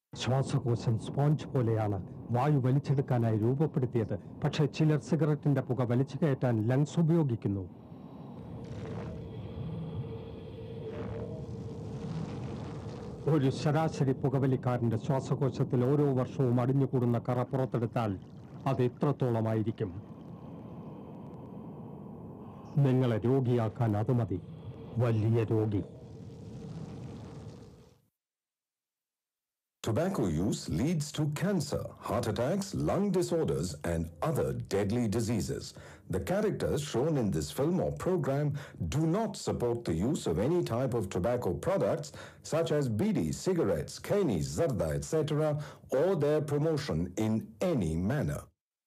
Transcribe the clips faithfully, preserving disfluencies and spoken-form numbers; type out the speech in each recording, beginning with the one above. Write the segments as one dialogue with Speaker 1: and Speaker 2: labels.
Speaker 1: ശ്വാസകോശം സ്പോഞ്ച് പോലെയാണ് വായു വലിച്ചെടുക്കാനായി രൂപപ്പെടുത്തിയത്. പക്ഷേ ചിലർ സിഗരറ്റിന്റെ പുക വലിച്ചു കയറ്റാൻ ലങ്സ് ഉപയോഗിക്കുന്നു. ഒരു ശരാശരി പുകവലിക്കാരന്റെ ശ്വാസകോശത്തിൽ ഓരോ വർഷവും അടിഞ്ഞുകൂടുന്ന കറ പുറത്തെടുത്താൽ അത് എത്രത്തോളമായിരിക്കും? നിങ്ങളെ രോഗിയാക്കാൻ അത് മതി. വലിയ രോഗി.
Speaker 2: Tobacco use leads to cancer, heart attacks, lung disorders, and other deadly diseases. The characters shown in this film or program do not support the use of any type of tobacco products such as bidi, cigarettes, kani, zarda, et cetera, or their promotion in any manner.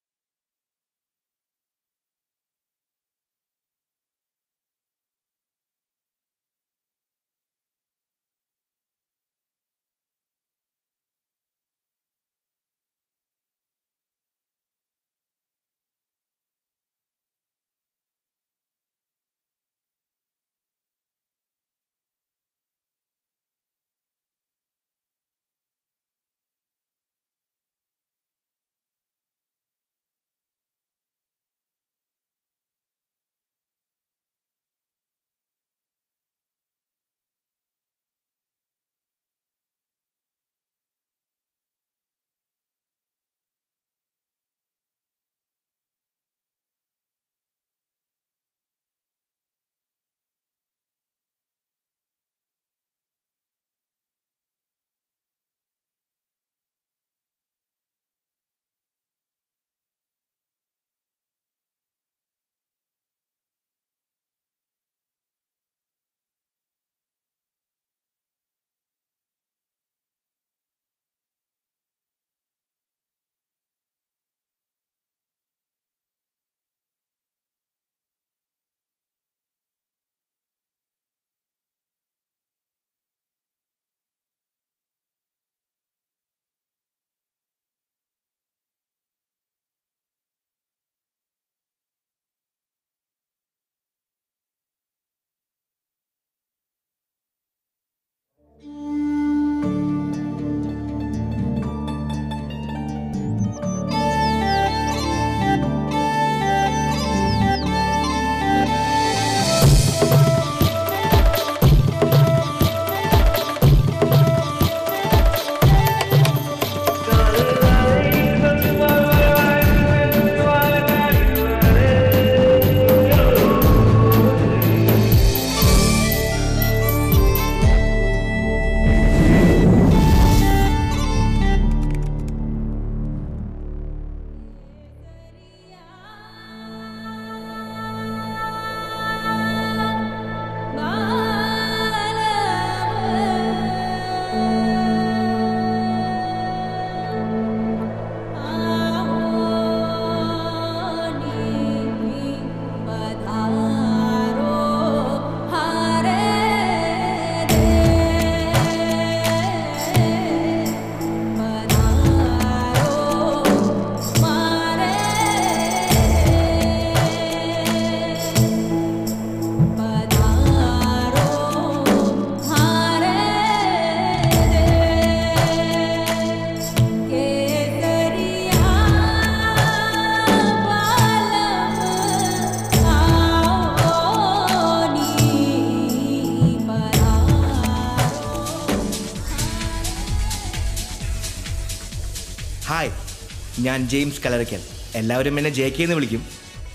Speaker 3: ഹായ്, ഞാൻ James Kalarakkal. എല്ലാവരും എന്നെ J K എന്ന് വിളിക്കും.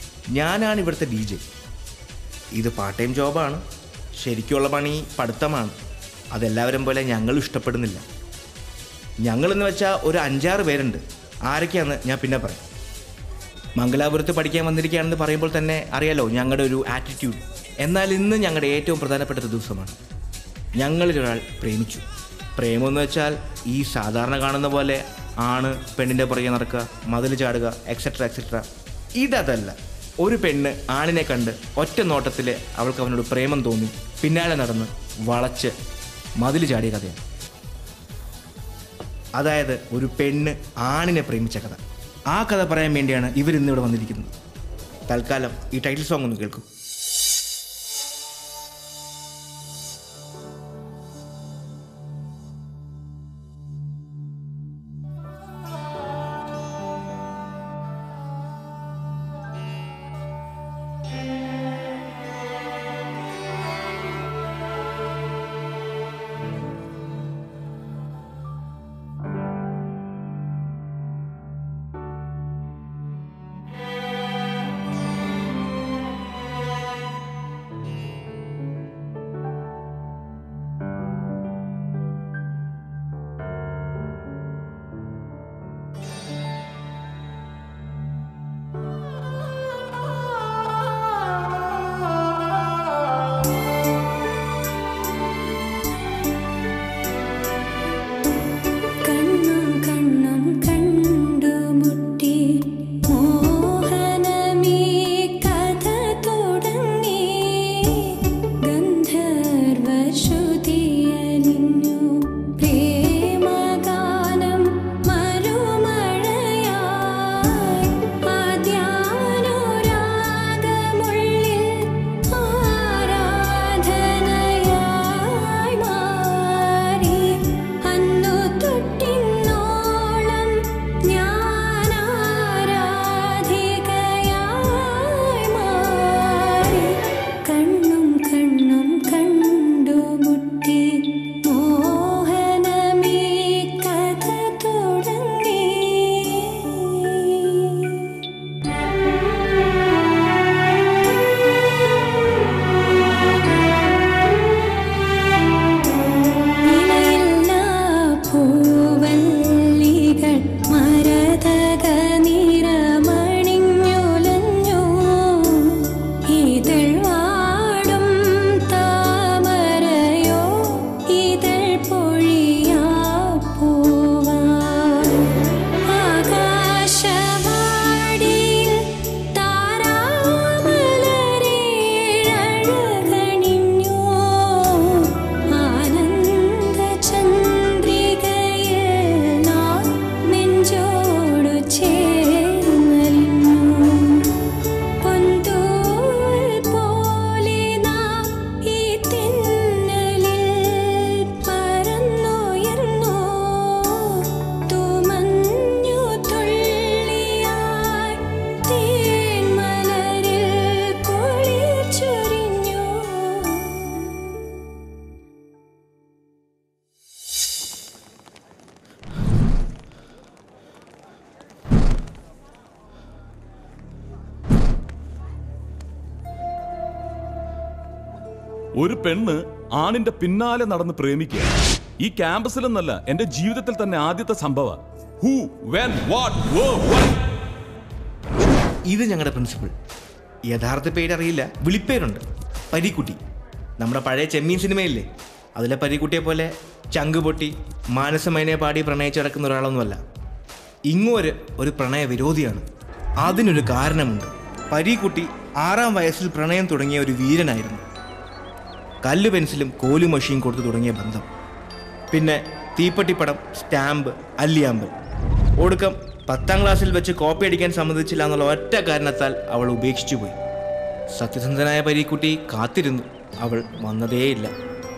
Speaker 3: ഞാനാണ് ഇവിടുത്തെ D J. ഇത് part time ജോബാണ്. ശരിക്കുള്ള പണി പഠിത്തമാണ്. അതെല്ലാവരും പോലെ ഞങ്ങളും ഇഷ്ടപ്പെടുന്നില്ല. ഞങ്ങളെന്ന് വെച്ചാൽ ഒരു അഞ്ചാറ് പേരുണ്ട്. ആരൊക്കെയാണെന്ന് ഞാൻ പിന്നെ പറയാം. മംഗലാപുരത്ത് പഠിക്കാൻ വന്നിരിക്കുകയാണെന്ന് പറയുമ്പോൾ തന്നെ അറിയാലോ ഞങ്ങളുടെ ഒരു ആറ്റിറ്റ്യൂഡ്. എന്നാൽ ഇന്ന് ഞങ്ങളുടെ ഏറ്റവും പ്രധാനപ്പെട്ട ഒരു ദിവസമാണ്. ഞങ്ങളിലൊരാൾ പ്രേമിച്ചു. പ്രേമമെന്ന് വെച്ചാൽ ഈ സാധാരണ കാണുന്ന പോലെ ആണ് പെണ്ണിൻ്റെ പുറകെ നടക്കുക, മതിൽ ചാടുക, എക്സെട്ര എക്സെട്ര. ഇതല്ല. ഒരു പെണ്ണ് ആണിനെ കണ്ട് ഒറ്റ നോട്ടത്തിൽ അവൾക്ക് അവനോട് പ്രേമം തോന്നി പിന്നാലെ നടന്ന് വളച്ച് മതിൽ ചാടിയ കഥയാണ്. അതായത് ഒരു പെണ്ണ് ആണിനെ പ്രേമിച്ച കഥ. ആ കഥ പറയാൻ വേണ്ടിയാണ് ഇവരിന്നിവിടെ വന്നിരിക്കുന്നത്. തൽക്കാലം ഈ ടൈറ്റിൽ സോങ് ഒന്ന് കേൾക്കും.
Speaker 4: ഒരു പെണ്ണ് ആണിന്റെ പിന്നാലെ നടന്ന് പ്രേമിക്കുക ഈ ക്യാമ്പസിലെന്നല്ല എന്റെ ജീവിതത്തിൽ തന്നെ ആദ്യത്തെ സംഭവം. Who when what where why.
Speaker 3: ഇത് ഞങ്ങളുടെ പ്രിൻസിപ്പൾ. യഥാർത്ഥ പേരറിയില്ല, വിളിപ്പേരുണ്ട് പരീക്കുട്ടി. നമ്മുടെ പഴയ ചെമ്മീൻ സിനിമയില്ലേ, അതിലെ പരീക്കുട്ടിയെ പോലെ ചങ്ക് പൊട്ടി മാനസമൈനെ പാടി പ്രണയിച്ച് കിടക്കുന്ന ഒരാളൊന്നുമല്ല. ഇങ്ങോര് ഒരു പ്രണയ വിരോധിയാണ്. അതിനൊരു കാരണമുണ്ട്. പരീക്കുട്ടി ആറാം വയസ്സിൽ പ്രണയം തുടങ്ങിയ ഒരു വീരനായിരുന്നു. കല്ലു പെൻസിലും കോലു മഷിയും കൊടുത്തു തുടങ്ങിയ ബന്ധം. പിന്നെ തീപ്പട്ടിപ്പടം, സ്റ്റാമ്പ്, അല്ലിയാമ്പൽ. ഒടുക്കം പത്താം ക്ലാസ്സിൽ വെച്ച് കോപ്പി അടിക്കാൻ സമ്മതിച്ചില്ല എന്നുള്ള ഒറ്റ കാരണത്താൽ അവൾ ഉപേക്ഷിച്ചു പോയി. സത്യസന്ധനായ പരീക്കുട്ടി കാത്തിരുന്നു, അവൾ വന്നതേയില്ല.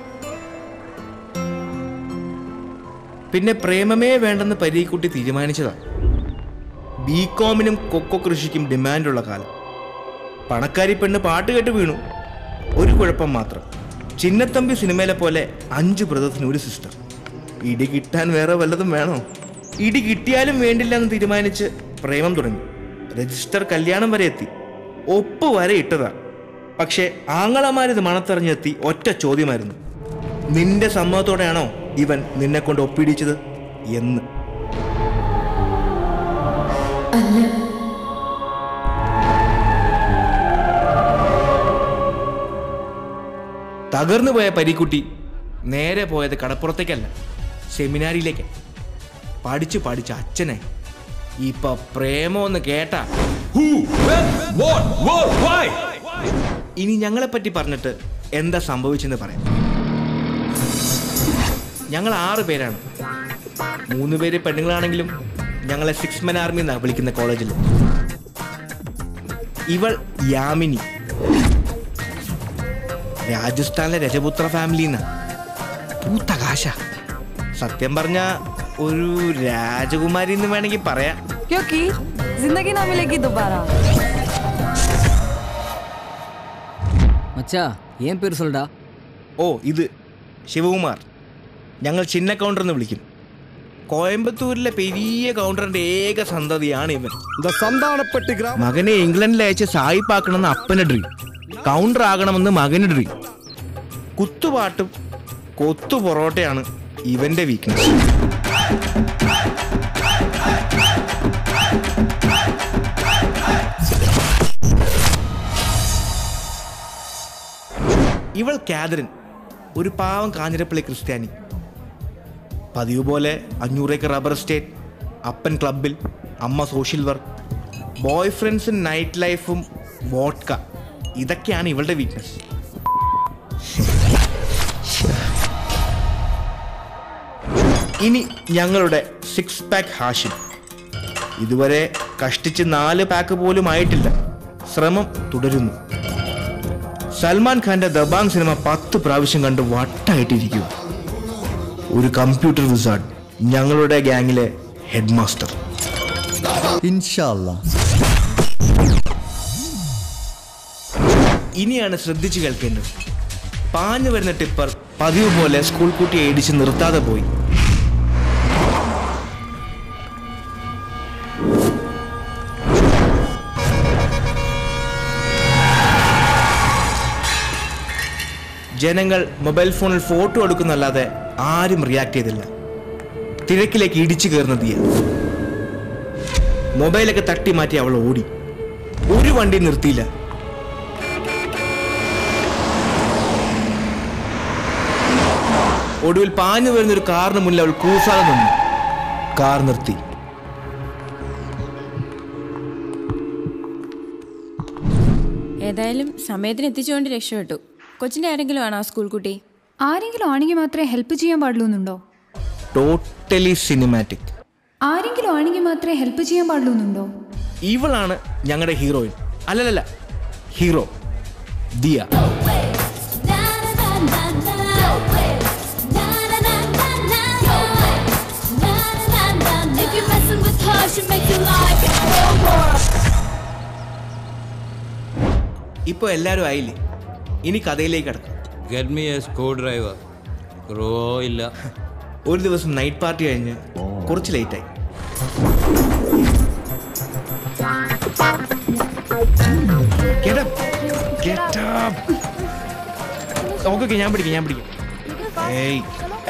Speaker 3: പിന്നെ പ്രേമമേ വേണ്ടെന്ന് പരീക്കുട്ടി തീരുമാനിച്ചതാണ്. ബി കോമിനും കൊക്കോ കൃഷിക്കും ഡിമാൻഡുള്ള കാലം. പണക്കാരി പെണ്ണ് പാട്ട് കേട്ട് വീണു. ഒരു കുഴപ്പം മാത്രം, ചിന്നത്തമ്പി സിനിമയിലെ പോലെ അഞ്ച് ബ്രദേഴ്സിന് ഒരു സിസ്റ്റർ. ഇടി കിട്ടാൻ വേറെ വല്ലതും വേണോ? ഇടി കിട്ടിയാലും വേണ്ടില്ല എന്ന് തീരുമാനിച്ച് പ്രേമം തുടങ്ങി. രജിസ്റ്റർ കല്യാണം വരെ എത്തി, ഒപ്പ് വരെ ഇട്ടതാ. പക്ഷേ ആങ്ങളമാരിത് മണത്തറിഞ്ഞെത്തി ഒറ്റ ചോദ്യമായിരുന്നു, നിന്റെ സമ്മതത്തോടെയാണോ ഇവൻ നിന്നെ കൊണ്ട് ഒപ്പിടിച്ചത് എന്ന്. തകർന്നു പോയ പരീക്കുട്ടി നേരെ പോയത് കടപ്പുറത്തേക്കല്ല, സെമിനാരിയിലേക്ക്. പഠിച്ചു പഠിച്ച അച്ഛനായി. ഇപ്പൊ പ്രേമോന്ന് കേട്ടാ. ഇനി ഞങ്ങളെപ്പറ്റി പറഞ്ഞിട്ട് എന്താ സംഭവിച്ചെന്ന് പറയാം. ഞങ്ങൾ ആറ് പേരാണ്. മൂന്ന് പേര് പെണ്ണുങ്ങളാണെങ്കിലും ഞങ്ങളെ സിക്സ് മെൻ ആർമി എന്നാണ് വിളിക്കുന്ന കോളേജിൽ. ഇവൾ യാമിനി, രാജസ്ഥാനിലെ രജപുത്ര ഫാമിലി എന്നാ. പൂത്ത കാശ. സത്യം പറഞ്ഞ ഒരു രാജകുമാരി എന്ന് വേണമെങ്കിൽ പറയാം. ഓ, ഇത് ശിവകുമാർ. ഞങ്ങൾ ചിന്ന കൗണ്ടർ എന്ന് വിളിക്കും. കോയമ്പത്തൂരിലെ പെരിയ കൗണ്ടറിന്റെ ഏക സന്തതിയാണ് ഇവൻ. മകനെ ഇംഗ്ലണ്ടിൽ അയച്ച് സായിപ്പാക്കണമെന്ന് അപ്പന് ഡ്രീം, കൗണ്ടർ ആകണമെന്ന് മകന് ഡ്രീം. കുത്തുപാട്ടും കൊത്തു പൊറോട്ടയാണ് ഇവന്റെ വീക്ക്നെസ്. ഇവൾ കാതറിൻ, ഒരു പാവം കാഞ്ഞിരപ്പള്ളി ക്രിസ്ത്യാനി. പതിവ് പോലെ അഞ്ഞൂറേക്കർ റബ്ബർ എസ്റ്റേറ്റ്, അപ്പൻ ക്ലബിൽ, അമ്മ സോഷ്യൽ വർക്ക്, ബോയ് ഫ്രണ്ട്സും നൈറ്റ് ലൈഫും വോഡ്ക, ഇതൊക്കെയാണ് ഇവളുടെ വീക്ക്നെസ്. ഇനി ഞങ്ങളുടെ സിക്സ് പാക്ക് ഹാഷിം. ഇതുവരെ കഷ്ടിച്ച് നാല് പാക്ക് പോലും ആയിട്ടില്ല. ശ്രമം തുടരുന്നു. സൽമാൻ ഖാന്റെ ദബാങ് സിനിമ പത്ത് പ്രാവശ്യം കണ്ട് വട്ടായിട്ടിരിക്കുക. ഒരു കമ്പ്യൂട്ടർ വിസാർഡ്, ഞങ്ങളുടെ ഗ്യാങ്ങിലെ ഹെഡ് മാസ്റ്റർ. ഇനിയാണ് ശ്രദ്ധിച്ചു കേൾക്കേണ്ടത്. പാഞ്ഞു വരുന്ന ടിപ്പർ പതിവ് പോലെ സ്കൂൾ കുട്ടിയെ ഇടിച്ച് നിർത്താതെ പോയി. ജനങ്ങൾ മൊബൈൽ ഫോണിൽ ഫോട്ടോ എടുക്കുന്നല്ലാതെ ആരും റിയാക്ട് ചെയ്തില്ല. തിരക്കിലേക്ക് ഇടിച്ചു കയറുന്ന തീയ. മൊബൈലൊക്കെ തട്ടി മാറ്റി അവൾ ഓടി. ഒരു വണ്ടി നിർത്തിയില്ല. ഒടുവിൽ പാഞ്ഞു വരുന്നൊരു കാറിന് മുന്നിൽ അവൾ ക്രൂസാതെ നിന്നു. കാർ നിർത്തി.
Speaker 5: ഏതായാലും സമയത്തിന് എത്തിച്ചുകൊണ്ട് രക്ഷപ്പെട്ടു. കൊച്ചിന്റെ ആരെങ്കിലും ആണോ സ്കൂൾ കുട്ടി?
Speaker 6: ആരെങ്കിലും ആണെങ്കിൽ മാത്രമേ ഹെൽപ്പ് ചെയ്യാൻ പാടുള്ളൂന്നുണ്ടോ?
Speaker 3: Totally cinematic.
Speaker 6: ആരെങ്കിലും ആണെങ്കിൽ മാത്രമേ ഹെൽപ്പ് ചെയ്യാൻ പാടുള്ളൂന്നുണ്ടോ?
Speaker 3: ഇവളാണ് ഞങ്ങളുടെ ഹീറോയിൻ. അല്ലല്ല, ഹീറോ ദിയ. ഇപ്പൊ എല്ലാരും ആയില്ലേ? ഇനി കഥയിലേക്ക് കടക്കാം.
Speaker 7: Get me a screwdriver. Screw ഇല്ല.
Speaker 3: ഒരു ദിവസം നൈറ്റ് പാർട്ടി കഴിഞ്ഞ് കുറച്ച് ലേറ്റായി. Get up. Get up. Okay ഞാൻ പിടിക്കാം ഞാൻ പിടിക്കാം ഏയ്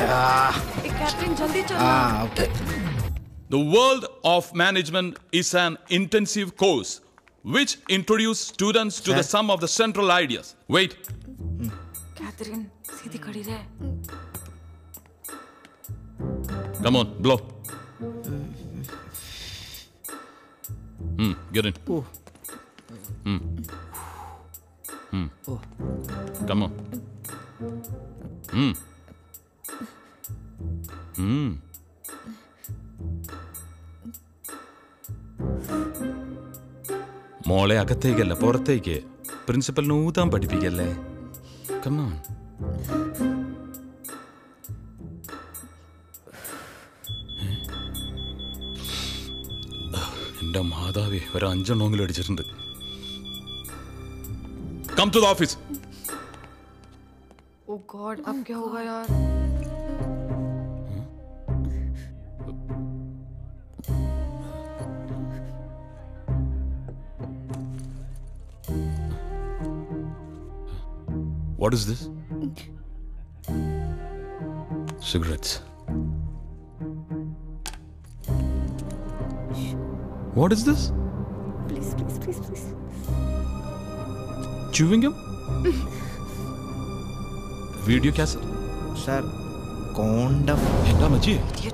Speaker 3: ആ okay.
Speaker 4: The world of management is an intensive course which introduces students to the sum of the central ideas. Wait.
Speaker 8: Catherine, सीधी खड़ी रहे.
Speaker 4: Come on, blow. Hmm, get in.
Speaker 3: Oh.
Speaker 4: Hmm. Hmm.
Speaker 3: Oh.
Speaker 4: Come on. Hmm. Hmm. മോളെ അകത്തേക്കല്ല പുറത്തേക്ക്. പ്രിൻസിപ്പലിന് ഊതാൻ പഠിപ്പിക്കല്ലേ. Come on. എന്റെ മാതാവേ, ഒരു അഞ്ചെണ്ണമെങ്കിലും അടിച്ചിട്ടുണ്ട്. Come to the office.
Speaker 8: Oh God, अब क्या होगा यार?
Speaker 4: What is this? Cigarettes. What is this?
Speaker 8: Please, please, please, please.
Speaker 4: Chewing gum? Video cassette?
Speaker 3: Sir condom.
Speaker 4: എന്താ മച്ചി?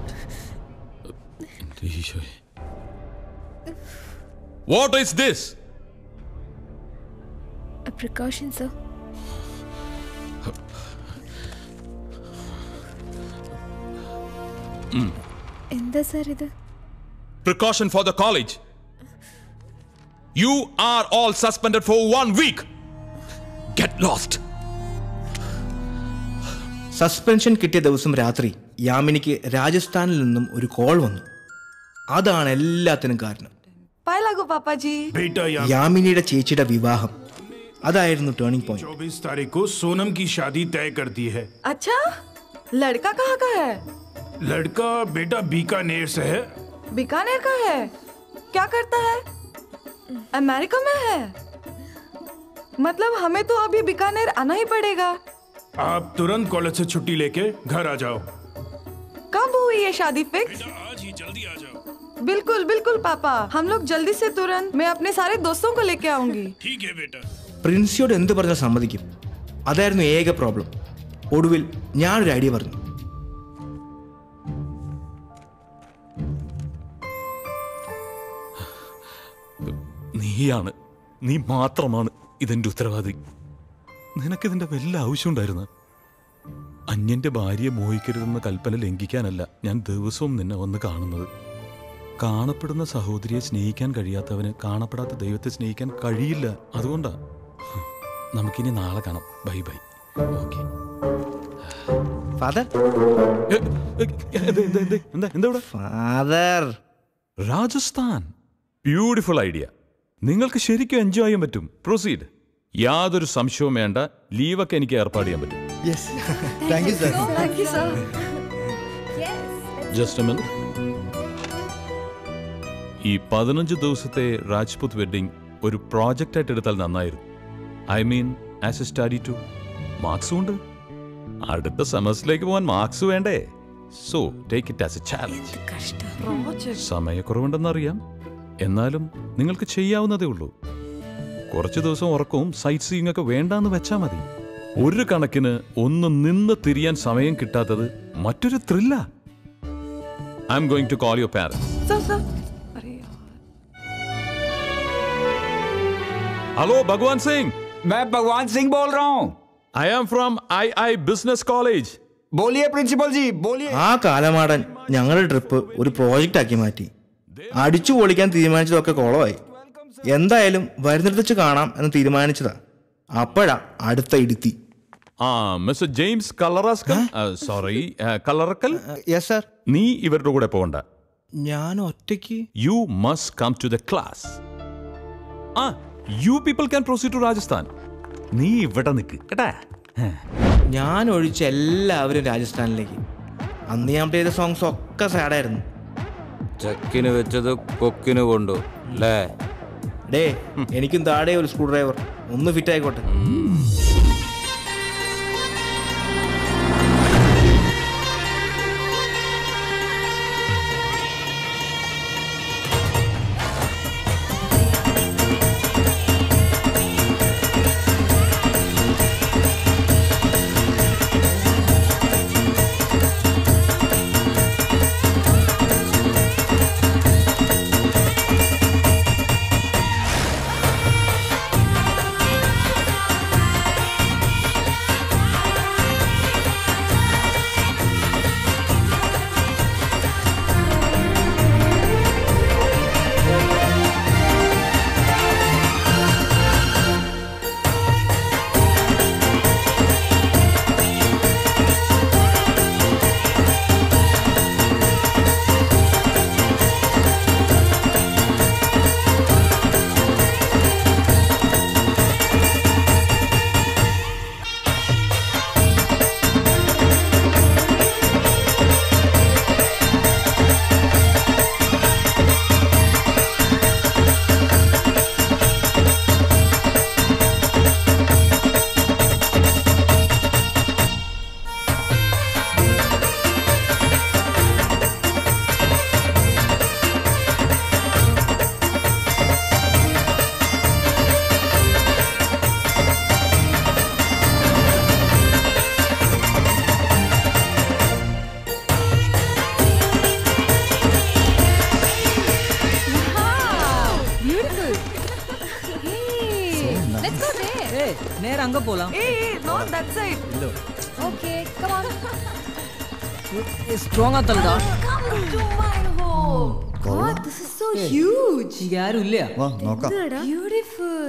Speaker 4: What is this?
Speaker 8: A precaution, sir. എന്താ സാർ ഇത്?
Speaker 4: Precaution for the college. You are all suspended for one week. Get lost.
Speaker 3: Suspension കിട്ടിയ ദിവസം രാത്രി യാമിനിക്ക് രാജസ്ഥാനിൽ നിന്നും ഒരു കോൾ വന്നു. അതാണ് എല്ലാത്തിനും കാരണം.
Speaker 8: പായലാഗോ പാപ്പാജി.
Speaker 3: യാമിനിയുടെ ചേച്ചിയുടെ വിവാഹം അതായിരുന്നു ടേണിംഗ് പോയിന്റ്.
Speaker 9: चौबीस तारीख को सोनम की शादी तय कर दी है.
Speaker 8: अच्छा, लड़का कहाँ का है?
Speaker 9: लड़का बेटा बीकानेर से है.
Speaker 8: बीकानेर का है? क्या करता है? अमेरिका में है? मतलब हमें तो अभी बीकानेर आना ही पड़ेगा.
Speaker 9: आप तुरंत कॉलेज से छुट्टी लेके घर आ जाओ.
Speaker 8: कब हुई ये शादी फिक्स?
Speaker 9: आज ही जल्दी आ जाओ.
Speaker 8: बिल्कुल बिल्कुल पापा, हम लोग जल्दी से तुरंत. मैं अपने सारे दोस्तों को लेके आऊंगी.
Speaker 9: ठीक है बेटा.
Speaker 3: പ്രിൻസിയോട് എന്ത് പറഞ്ഞാൽ സമ്മതിക്കും. അതായിരുന്നു ഏക പ്രോബ്ലം. ഒടുവിൽ ഞാനൊരു ഐഡിയ പറഞ്ഞു.
Speaker 4: നീയാണ്, നീ മാത്രമാണ് ഇതെന്റെ ഉത്തരവാദി. നിനക്കിതിന്റെ വല്ല ആവശ്യമുണ്ടായിരുന്നു? അന്യന്റെ ഭാര്യയെ മോഹിക്കരുതെന്ന കൽപ്പന ലംഘിക്കാനല്ല ഞാൻ ദിവസവും നിന്നെ വന്ന് കാണുന്നത്. കാണപ്പെടുന്ന സഹോദരിയെ സ്നേഹിക്കാൻ കഴിയാത്തവന് കാണപ്പെടാത്ത ദൈവത്തെ സ്നേഹിക്കാൻ കഴിയില്ല. അതുകൊണ്ടാ. നമുക്കിനി നാളെ കാണാം. Bye bye. Okay
Speaker 3: father. Father.
Speaker 4: Rajasthan beautiful idea. നിങ്ങൾക്ക് ശരിക്കും എൻജോയ് ചെയ്യാൻ പറ്റും. പ്രൊസീഡ്. യാതൊരു സംശയവും വേണ്ട. ലീവൊക്കെ എനിക്ക് ഏർപ്പാട് ചെയ്യാൻ പറ്റും. Just a minute. ഈ പതിനഞ്ച് ദിവസത്തെ രാജ്പുത് വെഡിങ് ഒരു പ്രോജക്റ്റ് ആയിട്ട് എടുത്താൽ നന്നായിരുന്നു. I mean as a study too. മാർക്സും ഉണ്ട്. അടുത്ത സെമസ്റ്ററിലേക്ക് പോകാൻ മാർക്സ് വേണ്ടേ? So take it as a challenge. സമയക്കുറവുണ്ടെന്നറിയാം, എന്നാലും നിങ്ങൾക്ക് ചെയ്യാവുന്നതേ ഉള്ളൂ. കുറച്ച് ദിവസം ഉറക്കവും സൈറ്റ് സീയിങ് ഒക്കെ വേണ്ടാന്ന് വെച്ചാൽ മതി. ഒരു കണക്കിന് ഒന്ന് നിന്ന് തിരിയാൻ സമയം കിട്ടാത്തത് മറ്റൊരു ത്രില്ല. I am going to call your parents. Hello Bhagwan Singh.
Speaker 10: मैं भगवान सिंह बोल रहा हूँ.
Speaker 4: I am from I I business college.
Speaker 10: बोलिए प्रिंसिपल जी, बोलिए.
Speaker 3: ആ കാലമാടൻ ഞങ്ങളുടെ ട്രിപ്പ് ഒരു പ്രോജക്റ്റ് ആക്കി മാറ്റി. അടിച്ചു പൊളിക്കാൻ തീരുമാനിച്ചതൊക്കെ കുളമായി. എന്തായാലും വരുന്നിടത്ത് വെച്ച് കാണാം എന്ന് തീരുമാനിച്ചതാ. അപ്പോഴാ അടുത്ത ഇടുത്തി.
Speaker 4: ആ മിസ്റ്റർ ജെയിംസ് കളറാസ്കൽ. സോറി, കളറക്കൽ.
Speaker 3: Yes sir.
Speaker 4: നീ ഇവരുടെ കൂടെ പോകണ്ട.
Speaker 3: ഞാൻ ഒറ്റയ്ക്ക്.
Speaker 4: You must come to the class. ആ you people can proceed to Rajasthan. നീ ഇവിടെ നിൽക്ക് കേട്ടാ.
Speaker 3: ഞാൻ ഒഴിച്ച എല്ലാവരും രാജസ്ഥാനിലേക്ക്. അന്ന് ഞാൻ ചെയ്ത സോങ്സ് ഒക്കെ സാഡായിരുന്നു.
Speaker 7: ചക്കിന് വെച്ചത് കൊക്കിന് കൊണ്ടു അല്ലേ?
Speaker 3: ഡേ, എനിക്കും താഴെ ഒരു സ്ക്രൂ ഡ്രൈവർ ഒന്ന് ഫിറ്റ് ആയിക്കോട്ടെ.
Speaker 11: அங்க போலாம்.
Speaker 8: Hey, hey, not that side.
Speaker 11: இல்ல.
Speaker 6: Okay, come on.
Speaker 11: ஸ்ட்ராங்கா தள்ளுடா.
Speaker 8: Come to my home. God, this is so huge.
Speaker 11: இங்க யாரும் இல்லையா?
Speaker 12: വാ നോക്കാം.
Speaker 8: Beautiful.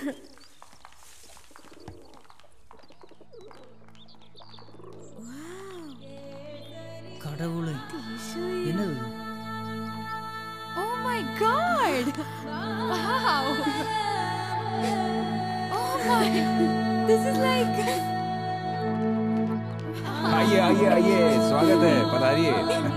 Speaker 11: கடவுளே. என்னது?
Speaker 6: Oh my god. Wow. Oh my. This is like
Speaker 10: आइए आइए आइए स्वागत है पधारिए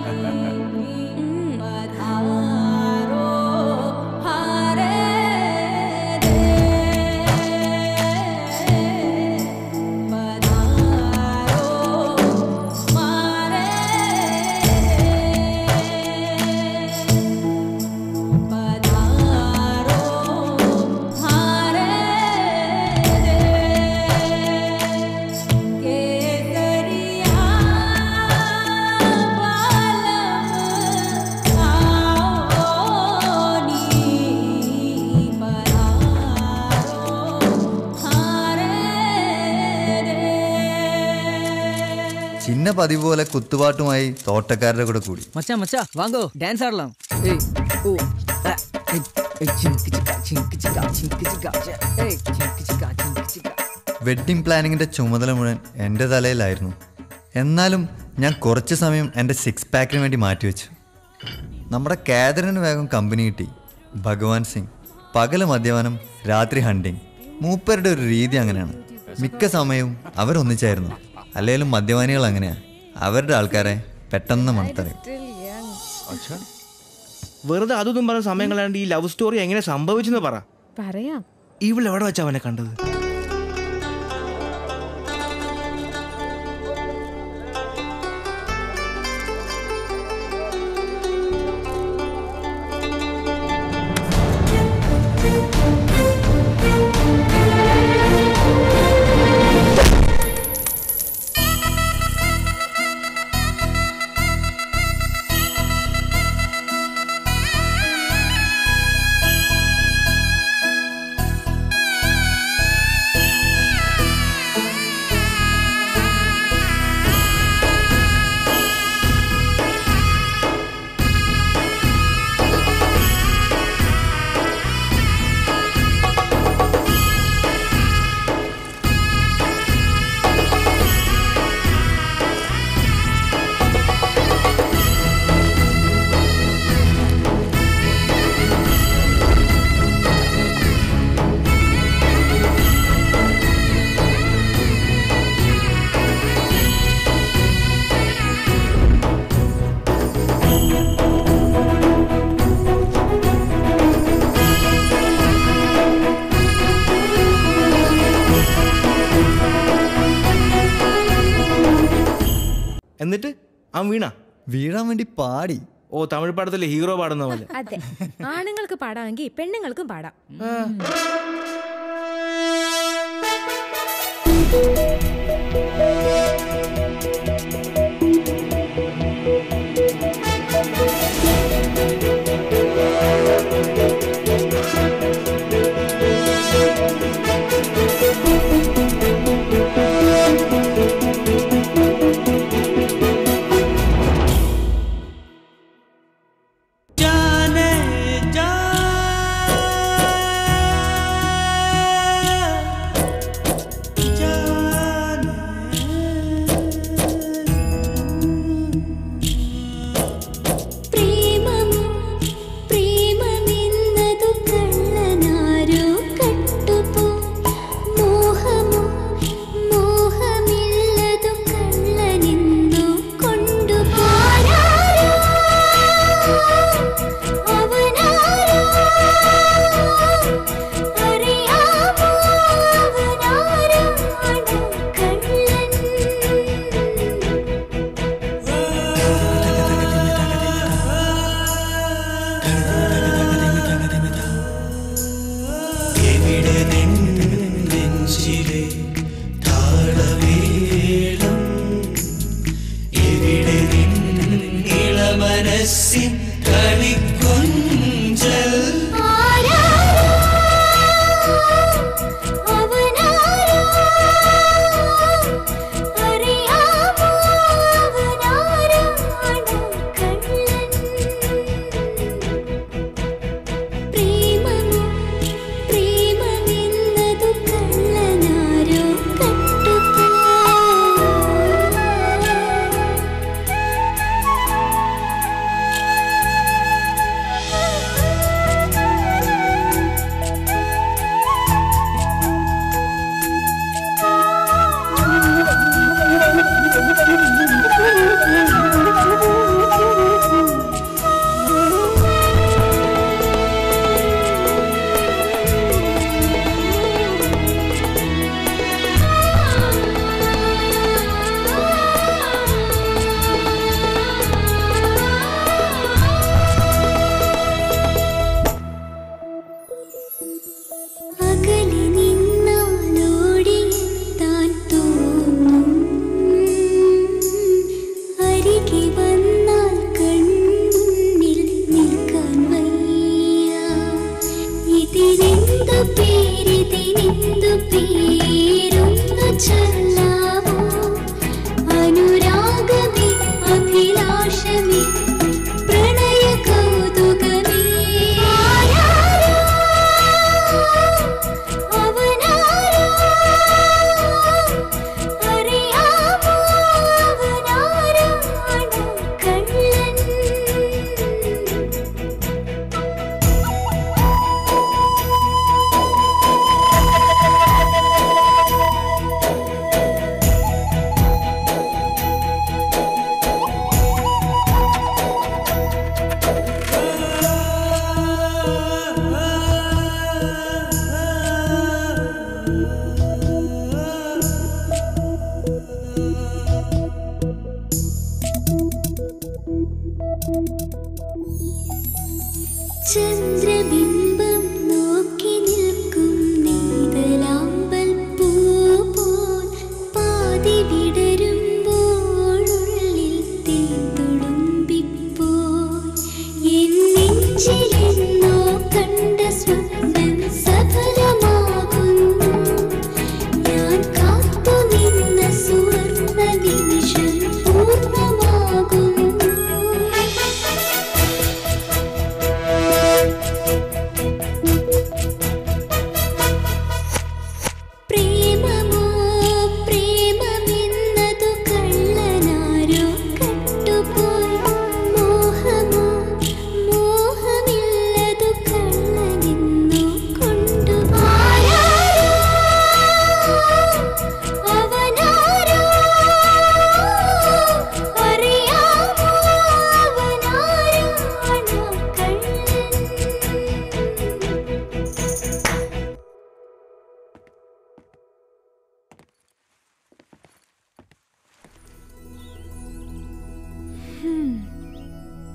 Speaker 12: ചിന്ന പതിവ് പോലെ കുത്തുപാട്ടുമായി തോട്ടക്കാരുടെ കൂടെ കൂടി.
Speaker 11: மச்சான் மச்சான் வாங்கோ டான்ஸ் ஆடலாம். ஏய் ஓ ஏய் ஏய் சிங்கு சிக்கா சிங்கு சிக்கா சிங்கு சிக்கா ஏய் சிங்கு சிக்கா சிங்கு சிக்கா.
Speaker 12: വെഡ്ഡിംഗ് പ്ലാനിങ്ങിന്റെ ചുമതല മുഴുവൻ എൻ്റെ തലയിലായിരുന്നു. എന്നാലും ഞാൻ കുറച്ച് സമയം എൻ്റെ സിക്സ് പാക്കിന് വേണ്ടി മാറ്റിവെച്ചു. നമ്മുടെ കാതറിന് വേഗം കമ്പനി കിട്ടി. ഭഗവാൻ സിംഗ് പകല് മദ്യപാനം, രാത്രി ഹണ്ടിങ്. മൂപ്പരുടെ ഒരു രീതി അങ്ങനെയാണ്. മിക്ക സമയവും അവരൊന്നിച്ചായിരുന്നു. അല്ലെങ്കിലും മദ്യപാനികൾ അങ്ങനെയാണ്, അവരുടെ ആൾക്കാരെ പെട്ടെന്ന് മണത്തറിയും.
Speaker 3: വെറുതെ അതൊന്നും പറഞ്ഞ സമയം കളയാണ്ട് ഈ ലവ് സ്റ്റോറി എങ്ങനെ സംഭവിച്ചെന്ന് പറ.
Speaker 13: പറയാം.
Speaker 3: ഇവളെവിടെ വെച്ചാ അവനെ കണ്ടത്? എന്നിട്ട് അവൻ വീണ
Speaker 12: വീഴാൻ വേണ്ടി പാടി.
Speaker 3: ഓ, തമിഴ് പാടത്തിലെ ഹീറോ പാടുന്ന പോലെ.
Speaker 13: അതെ, ആണുങ്ങൾക്ക് പാടാമെങ്കിൽ പെണ്ണുങ്ങൾക്കും പാടാം.
Speaker 14: അവനാരോ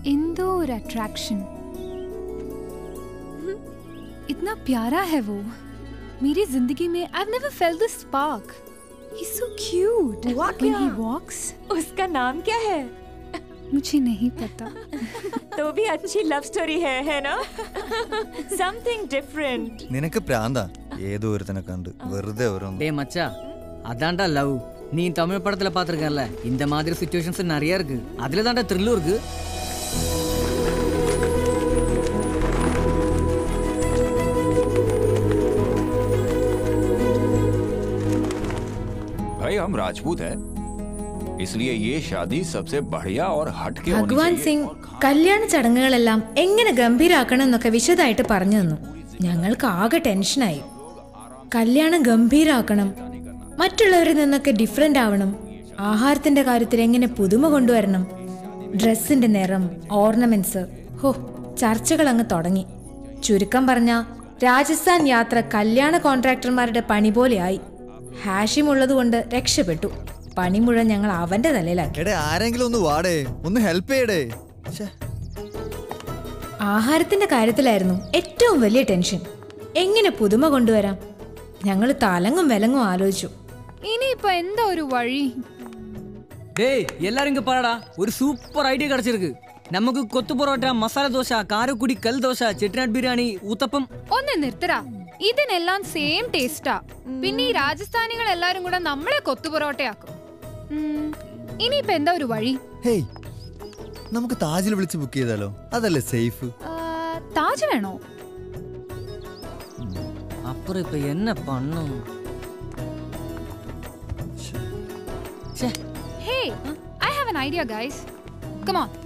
Speaker 6: इंदो और अट्रैक्शन, इतना प्यारा है वो। मेरी जिंदगी में I've never felt this spark. He's so cute. When he walks.
Speaker 14: उसका नाम क्या है?
Speaker 6: मुझे नहीं पता।
Speaker 14: तो भी अच्छी लव स्टोरी है, है ना? Something different.
Speaker 12: നിനക്ക് പ്രാന്താ ഏതോ ഒരുത്തനെ കണ്ട് വെറുതെ ഓരോന്ന്.
Speaker 11: டே மச்சா, அதான்டா லவ். நீ தமிழ் படத்துல பாத்திருக்கல, இந்த மாதிரி சிச்சுவேஷன்ஸ் நிறைய இருக்கு. அதுல தான்டா த்ரில்லும் இருக்கு.
Speaker 10: भाई हम राजपूत हैं, इसलिए ये शादी सबसे बढ़िया और हटके होनी
Speaker 13: ഭഗവാൻ
Speaker 10: चाहिए।
Speaker 13: സിംഗ് കല്യാണ ചടങ്ങുകളെല്ലാം എങ്ങനെ ഗംഭീരാക്കണം എന്നൊക്കെ വിശദമായിട്ട് പറഞ്ഞു തന്നു. ഞങ്ങൾക്ക് ആകെ ടെൻഷനായി. കല്യാണം ഗംഭീരാക്കണം, മറ്റുള്ളവരിൽ നിന്നൊക്കെ ഡിഫറെന്റ് ആവണം, ആഹാരത്തിന്റെ കാര്യത്തിൽ എങ്ങനെ പുതുമ കൊണ്ടുവരണം, ഡ്രസ്സിന്റെ നിറം, ഓർണമെന്റ്സ്. ഹോ, ചർച്ചകൾ അങ്ങ് തുടങ്ങി. ചുരുക്കം പറഞ്ഞ രാജസ്ഥാൻ യാത്ര കല്യാണ കോൺട്രാക്ടർമാരുടെ പണി പോലെയായി. ഹാഷിം ഉള്ളതുകൊണ്ട് രക്ഷപ്പെട്ടു. പണി മുഴുവൻ ഞങ്ങൾ അവന്റെ തലയിലാക്കി.
Speaker 12: എടേ ആരെങ്കിലും ഒന്ന് വാടേ, ഒന്ന് ഹെൽപ്പ് ചെയ്യടേ.
Speaker 13: ആഹാരത്തിന്റെ കാര്യത്തിലായിരുന്നു ഏറ്റവും വലിയ ടെൻഷൻ. എങ്ങനെ പുതുമ കൊണ്ടുവരാം? ഞങ്ങൾ തലങ്ങും വിലങ്ങും ആലോചിച്ചു.
Speaker 6: ഇനിയിപ്പോ എന്താ ഒരു വഴി?
Speaker 11: டேய் எல்லாரும் இங்க பாருடா, ஒரு சூப்பர் ஐடியா கிடைச்சிருக்கு. நமக்கு கொத்து പൊറോട്ട, മസാല ദോശ, കാരക്കുടി, കൽ ദോശ, ചെട്ടിനാട് ബിരിയാണി, ഊത്തപ്പം.
Speaker 6: ഒന്ന് നിർത്തടാ, ഇതിനെല്ലാം സെയിം ടേസ്റ്റാ. പിന്നെ ഈ രാജസ്ഥാനികൾ എല്ലാരും കൂടെ നമ്മളെ കൊത്തു പൊറോട്ടയാക്കും. ഇനിയിപ്പോ എന്താ ഒരു വഴി?
Speaker 12: ഹേയ്, നമുക്ക് താജിൽ വിളിച്ച് ബുക്ക് ചെയ്താലോ? അതല്ലേ സേഫ്.
Speaker 6: താജ് വേണോ?
Speaker 11: அப்புறம் இப்ப என்ன பண்ணும்?
Speaker 6: Hey, I have an idea, guys. Come on.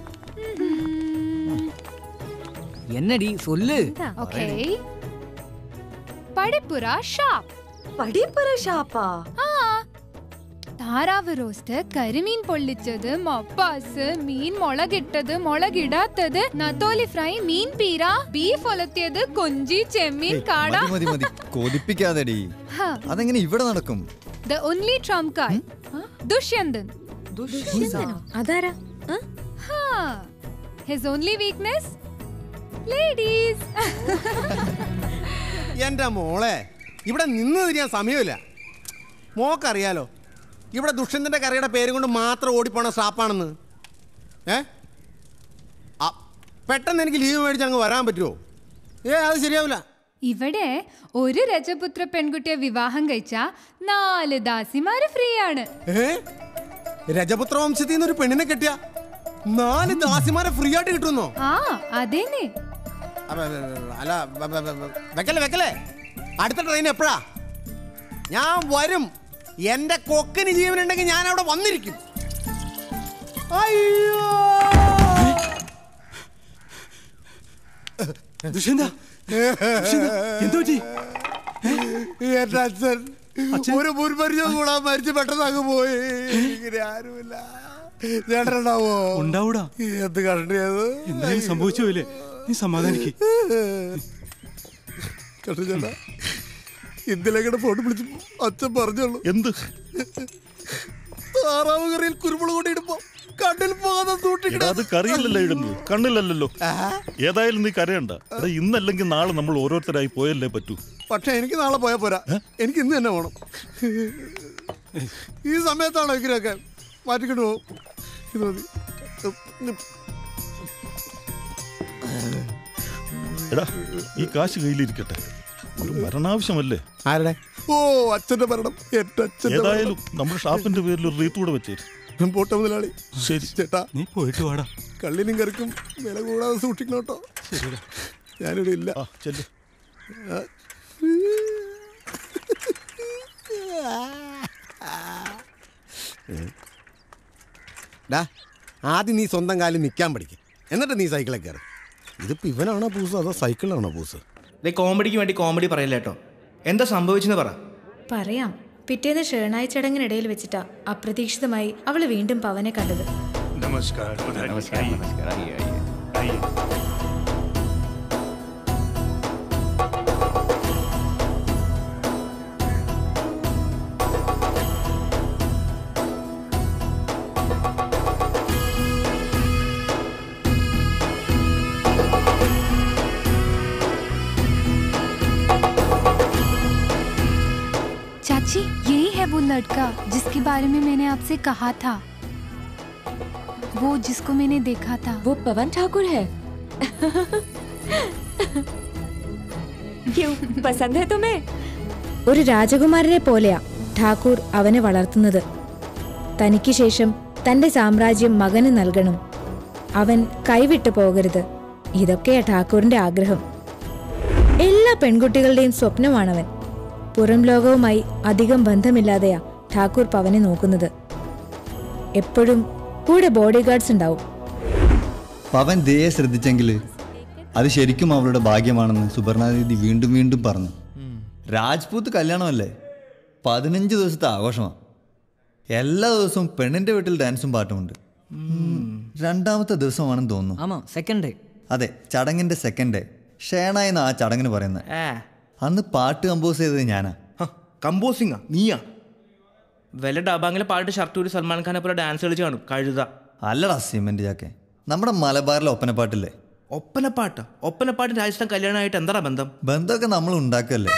Speaker 11: என்னடி சொல்லு.
Speaker 6: Okay. പടിപ്പുര ഷാപ്പ്.
Speaker 8: പടിപ്പുര ഷാപ്പാ?
Speaker 6: ആ, താറാവ് റോസ്റ്റ്, കരിമീൻ പൊള്ളിച്ചത്, മപ്പാസ്, മീൻ മുളകിട്ടത്, മുളകിടാത്തത്, നത്തോലി ഫ്രൈ, മീൻ പീര, ബീഫ് ഒലത്തിയത്, കൊഞ്ചി, ചെമ്മീൻ, കാട.
Speaker 12: മതി മതി കൊതിപ്പിക്കാതെടി. അതെങ്ങനെ ഇവിടെ നടക്കും?
Speaker 6: The only trump card. Dushyanthan.
Speaker 13: ദുഷ്യന്തനോ? അതാരാ?
Speaker 6: ഹാ, his only weakness ladies.
Speaker 15: എന്റെ മോളെ, ഇവിടെ നിന്ന് തിരിയാൻ സമയമില്ല. മോക്കറിയാലോ ഇവിടെ ദുഷ്യന്തന്റെ കറിയുടെ പേര് കൊണ്ട് മാത്രം ഓടിപ്പോണ ഷാപ്പാണെന്ന്. ഏ പെട്ടെന്ന് എനിക്ക് ലീവ് മേടിച്ച് അങ്ങ് വരാൻ പറ്റുമോ? ഏ അത് ശരിയാവില്ല.
Speaker 6: ഇവിടെ ഒരു രജപുത്ര പെൺകുട്ടിയെ വിവാഹം കഴിച്ച നാല് ദാസിമാര് ഫ്രീ ആണ്.
Speaker 15: ഏ രജപുത്ര വംശത്തിൽ നിന്ന് ഒരു പെണ്ണിനെ കെട്ടിയ നാല് ദാസിമാരെ ഫ്രീ ആയിട്ട് കിട്ടുന്നോ?
Speaker 6: ആ അതേനെ.
Speaker 15: അല്ല വെക്കല്ലേ വെക്കല്ലേ, അടുത്ത ട്രെയിൻ എപ്പോഴാ? ഞാൻ വരും. എന്റെ കൊക്കിന് ജീവനുണ്ടെങ്കിൽ ഞാൻ അവിടെ വന്നിരിക്കും. അയ്യോ എന്റെ അച്ഛൻ ഒരു മുൻപരിചയം കൂടാൻ മരിച്ചു പെട്ടെന്ന് അങ്ങ് പോയി. ഇങ്ങനെ ആരുമില്ല. ചേട്ടനുണ്ടാവോ?
Speaker 9: ഉണ്ടാവൂടാ.
Speaker 15: എന്ത് കണ്ടിയത്?
Speaker 9: എന്തായാലും സംഭവിച്ചില്ലേ, നീ സമാധാനിക്ക്.
Speaker 15: കണ്ടു ചേട്ടാ, ഇന്നലെ ഫോട്ടോ വിളിച്ചു അച്ഛൻ പറഞ്ഞോളൂ.
Speaker 16: എന്ത്?
Speaker 15: താറാവ് കറിയിൽ കുരുമുളക് കൊണ്ട് ഇടുമ്പോ കണ്ണിൽ പോകാതെ
Speaker 16: അത് കറിയില്ലല്ലോ ഇടുന്നത്, കണ്ണിലല്ലോ. ഏതായാലും നീ കരയണ്ട. അത് ഇന്നല്ലെങ്കിൽ നാളെ നമ്മൾ ഓരോരുത്തരായി പോയല്ലേ പറ്റൂ.
Speaker 15: പക്ഷെ എനിക്ക് നാളെ പോയാ പോരാ, എനിക്ക് ഇന്ന് തന്നെ പോണം. ഈ സമയത്താണോ ഇങ്ങനെയൊക്കെ മാറ്റിക്കൊണ്ട് പോകും. ഇത് മതി.
Speaker 16: എടാ, ഈ കാശ് കയ്യിലിരിക്കട്ടെ, ഒരു മരണാവശ്യമല്ലേ.
Speaker 15: ആരുടെ? ഓ അച്ഛന്റെ മരണം. എന്റെ അച്ഛൻ.
Speaker 16: ഏതായാലും നമ്മുടെ ഷാപ്പിന്റെ പേരിൽ ഒരു റീത്ത് കൂടെ വെച്ചേരും.
Speaker 15: പോട്ടെ മുതലാളി.
Speaker 16: ശരി
Speaker 15: ചേട്ടാ,
Speaker 9: നീ പോയിട്ട് വാടാ.
Speaker 15: കള്ളിനും കറിക്കും വില കൂടാതെ സൂക്ഷിക്കണം കേട്ടോ. ഞാനിവിടെ ഇല്ല.
Speaker 16: ചെല്ലു.
Speaker 15: ആദ്യം നീ സ്വന്തം കാലിൽ നിൽക്കാൻ പഠിക്കും, എന്നിട്ട് നീ സൈക്കിളിൽ കയറി. ഇതിപ്പോ ഇവനാണോ പൂസ് അതോ സൈക്കിളാണോ പൂസ്?
Speaker 3: കോമഡിക്ക് വേണ്ടി കോമഡി പറയില്ല കേട്ടോ. എന്താ സംഭവിച്ചെന്ന് പറ.
Speaker 13: പറയാം. പിറ്റേന്ന് ഷേണായി ചടങ്ങിനിടയിൽ വെച്ചിട്ടാ അപ്രതീക്ഷിതമായി അവള് വീണ്ടും പവനെ കണ്ടത്.
Speaker 9: നമസ്കാരം.
Speaker 10: നമസ്കാരം. നമസ്കാരം. ആയിയെ, ആയിയെ.
Speaker 6: वो लड़का जिसके बारे में मैंने आपसे कहा था, वो जिसको मैंने देखा था,
Speaker 14: वो पवन ठाकुर है। क्यों, पसंद है तुम्हें?
Speaker 13: ഒരു രാജകുമാരനെ പോലെയാ ഠാക്കൂർ അവനെ വളർത്തുന്നത്. തനിക്ക് ശേഷം തന്റെ സാമ്രാജ്യം മകന് നൽകണം. അവൻ കൈവിട്ടു പോകരുത്. ഇതൊക്കെയാ ഠാക്കൂറിന്റെ ആഗ്രഹം. എല്ലാ പെൺകുട്ടികളുടെയും സ്വപ്നമാണവൻ. പുറം ലോകവുമായി അധികം ബന്ധമില്ലാതെയാ ഠാക്കൂർ പവനെ നോക്കുന്നത്. എപ്പോഴും കൂടെ ബോഡി ഗാർഡ്സ് ഉണ്ടാവും.
Speaker 12: പവൻ ദയെ ശ്രദ്ധിച്ചെങ്കിൽ അത് ശരിക്കും അവളുടെ ഭാഗ്യമാണെന്ന് സുവർണാദീദി വീണ്ടും വീണ്ടും പറഞ്ഞു. രാജ്പൂത്ത് കല്യാണമല്ലേ, പതിനഞ്ച് ദിവസത്തെ ആഘോഷമാണ്. എല്ലാ ദിവസവും പെണ്ണിന്റെ വീട്ടിൽ ഡാൻസും പാട്ടുമുണ്ട്. രണ്ടാമത്തെ ദിവസമാണെന്ന് തോന്നുന്നു. അതെ, ചടങ്ങിന്റെ സെക്കൻഡ് ഡേ. ഷേണ എന്ന് ആ ചടങ്ങിന് പറയുന്നത്. അന്ന് പാട്ട് കമ്പോസ് ചെയ്തത് ഞാനാ.
Speaker 3: കമ്പോസിംഗാ? നീയാ? വല്ല ഡബാങ്ങിലെ പാട്ട് ഷർട്ട് ഒരു സൽമാൻ ഖാനെ പോലെ ഡാൻസ് കളിച്ച് കാണും. കഴുത
Speaker 12: അല്ലടാ സിമെന്റ് ചാക്കെ. നമ്മുടെ മലബാറിലെ ഒപ്പനപ്പാട്ടില്ലേ?
Speaker 3: ഒപ്പനപ്പാട്ട്? ഒപ്പനപ്പാട്ട് രാജസ്ഥാൻ കല്യാണമായിട്ട് എന്താ ബന്ധം?
Speaker 12: ബന്ധമൊക്കെ നമ്മൾ ഉണ്ടാക്കല്ലേ.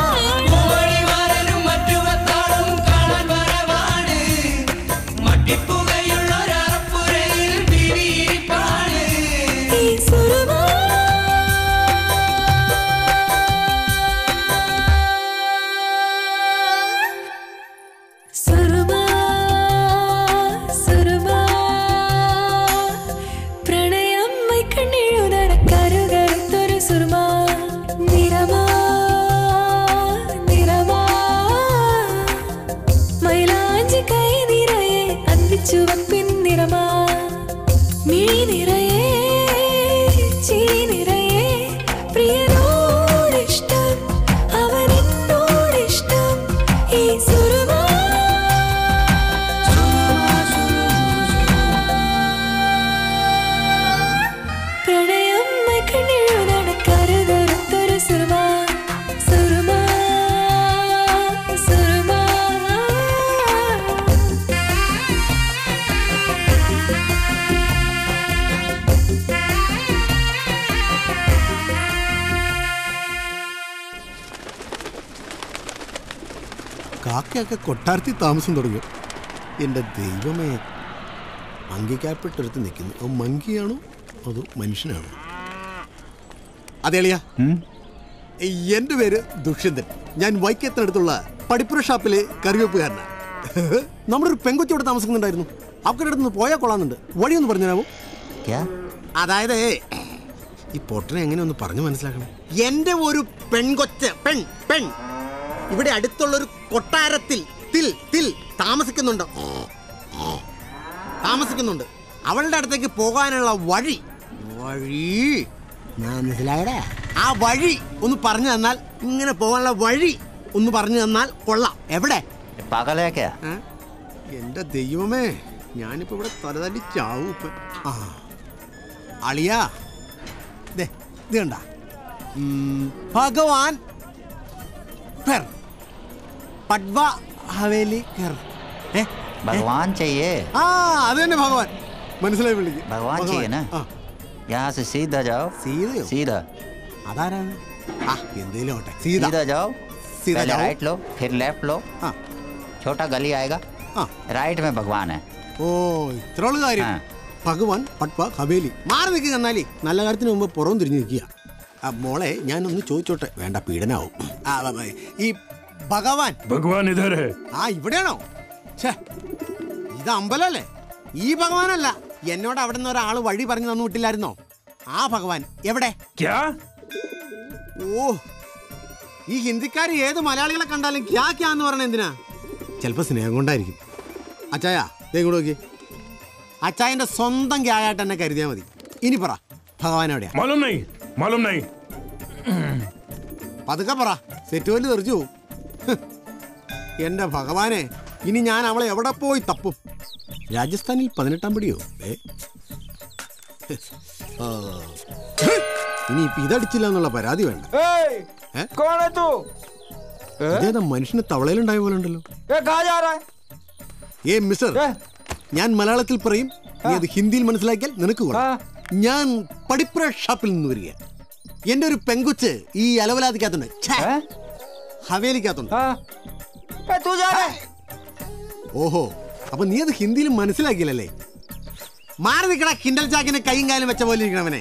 Speaker 17: If
Speaker 15: ബാക്കിയൊക്കെ കൊട്ടാരത്തിൽ താമസം തുടങ്ങി. എൻ്റെ ദൈവമേ, മങ്കിക്കാപ്പിട്ടടുത്ത് നിൽക്കുന്നു. അത് മങ്കിയാണോ അതോ മനുഷ്യനാണോ? അതെ അളിയ, എൻ്റെ പേര് ദുഷ്യന്തൻ. ഞാൻ വൈക്കത്തിനടുത്തുള്ള പടിപ്പുര ഷാപ്പിലെ കറിവെപ്പുകാരനാണ്. നമ്മുടെ ഒരു പെങ്കൊച്ചോടെ താമസിക്കുന്നുണ്ടായിരുന്നു. അവരുടെ അടുത്ത് നിന്ന് പോയാൽ കൊള്ളാന്നുണ്ട്. വഴിയൊന്ന് പറഞ്ഞു തരാമോ? അതായത് ഈ പൊട്ടനെ എങ്ങനെ ഒന്ന് പറഞ്ഞു മനസ്സിലാക്കണം. എൻ്റെ ഒരു പെൺകൊച്ച് പെൺ പെൺ ഇവിടെ അടുത്തുള്ളൊരു കൊട്ടാരത്തിൽ തിൽ തിൽ താമസിക്കുന്നുണ്ട് താമസിക്കുന്നുണ്ട് അവളുടെ അടുത്തേക്ക് പോകാനുള്ള വഴി വഴി മനസ്സിലായടാ? ആ വഴി ഒന്ന് പറഞ്ഞു തന്നാൽ, ഇങ്ങനെ പോകാനുള്ള വഴി ഒന്ന് പറഞ്ഞു തന്നാൽ കൊള്ളാം. എവിടെ? എന്റെ ദൈവമേ, ഞാനിപ്പോ ഇവിടെ തലതല്ലി ചാവും ഇപ്പൊ. ആ അളിയാ, ദേ ഇത് കണ്ട, ഭഗവാൻ പെർ പട്വ ഹവേലി കർ.
Speaker 17: भगवान चाहिए।
Speaker 15: ആ അത് തന്നെ ഭഗവാൻ. മനസ്സിലായി വിളിക്ക്.
Speaker 17: भगवान चाहिए ना? यहाँ से सीधा जाओ।
Speaker 15: सीधे
Speaker 17: सीधा।
Speaker 15: അതാരാണ്? ആ എന്തേലും ആവട്ടെ.
Speaker 17: सीधा जाओ,
Speaker 15: सीधा
Speaker 17: पहले
Speaker 15: जाओ।
Speaker 17: राइट लो, फिर लेफ्ट लो। छोटा गली आएगा, राइट में भगवान है।
Speaker 15: ഓ ഇത്രയുള്ള കാര്യം. ഭഗവാൻ പട്വ ഹവേലി. മാറി നിൽക്കുക. എന്നാലേ നല്ല കാര്യത്തിന് മുമ്പ് പുറം തിരിഞ്ഞു നിൽക്കുക. ആ മോളെ ഞാനൊന്ന് ചോദിച്ചോട്ടെ? വേണ്ട, പീഡനാവും. ഈ ഭഗവാൻ
Speaker 9: ഭഗവാൻ ഇധർ ഹൈ.
Speaker 15: ആ ഇവിടെയാണോ? ഛേ, ഇത് അമ്പലല്ലേ? ഈ ഭഗവാനല്ല. എന്നോട് അവിടെ നിന്ന് ഒരാൾ വഴി പറഞ്ഞു തന്നു വിട്ടില്ലായിരുന്നോ? ആ ഭഗവാൻ എവിടെ? ഓ, ഈ ഹിന്ദിക്കാർ ഏത് മലയാളികളെ കണ്ടാലും ക്യാ ക്യാ എന്ന് പറയണ എന്തിനാ? ചിലപ്പോ സ്നേഹം കൊണ്ടായിരിക്കും. അച്ചായ ദേ ഇങ്ങോട്ട് നോക്കി. അച്ചായന്റെ സ്വന്തം ക്യായായിട്ട് എന്നെ കരുതിയാൽ മതി. ഇനി പറ, ഭഗവാൻ എവിടെയാ?
Speaker 9: മാലൂം നഹീ, മാലൂം നഹീ.
Speaker 15: പതുക്കെ പറ, സെറ്റ് വല്ലു തെറിച്ചു പോവും. എന്റെ ഭഗവാനെ, ഇനി ഞാൻ അവളെ എവിടെ പോയി തപ്പും? രാജസ്ഥാനിൽ പതിനെട്ടാം പടിയോ? ഇനി ഇപ്പൊ ഇതടിച്ചില്ല എന്നുള്ള പരാതി വേണ്ട. അതേതാ മനുഷ്യന് തവളയിലുണ്ടായ പോലെ ഉണ്ടല്ലോ. ഏ മിസ്റ്റർ, ഞാൻ മലയാളത്തിൽ പറയും, നീ അത് ഹിന്ദിയിൽ മനസ്സിലാക്കിയാൽ നിനക്ക് കൊള്ളാം. ഞാൻ പടിപ്പുര ഷാപ്പിൽ നിന്ന് വരിക. എന്റെ ഒരു പെങ്കുച്ച് ഈ അലവലാതിക്കകത്തുണ്ട്, ഹവേലിക്കകത്തുണ്ട്. ഓഹോ, അപ്പൊ നീ അത് ഹിന്ദിയിൽ മനസ്സിലാക്കിയില്ലല്ലേ? മാറി നിൽക്കണ കിണ്ടൽ ചാക്കിനെ കൈയും കാലും വെച്ച പോലെ ഇരിക്കണവനെ.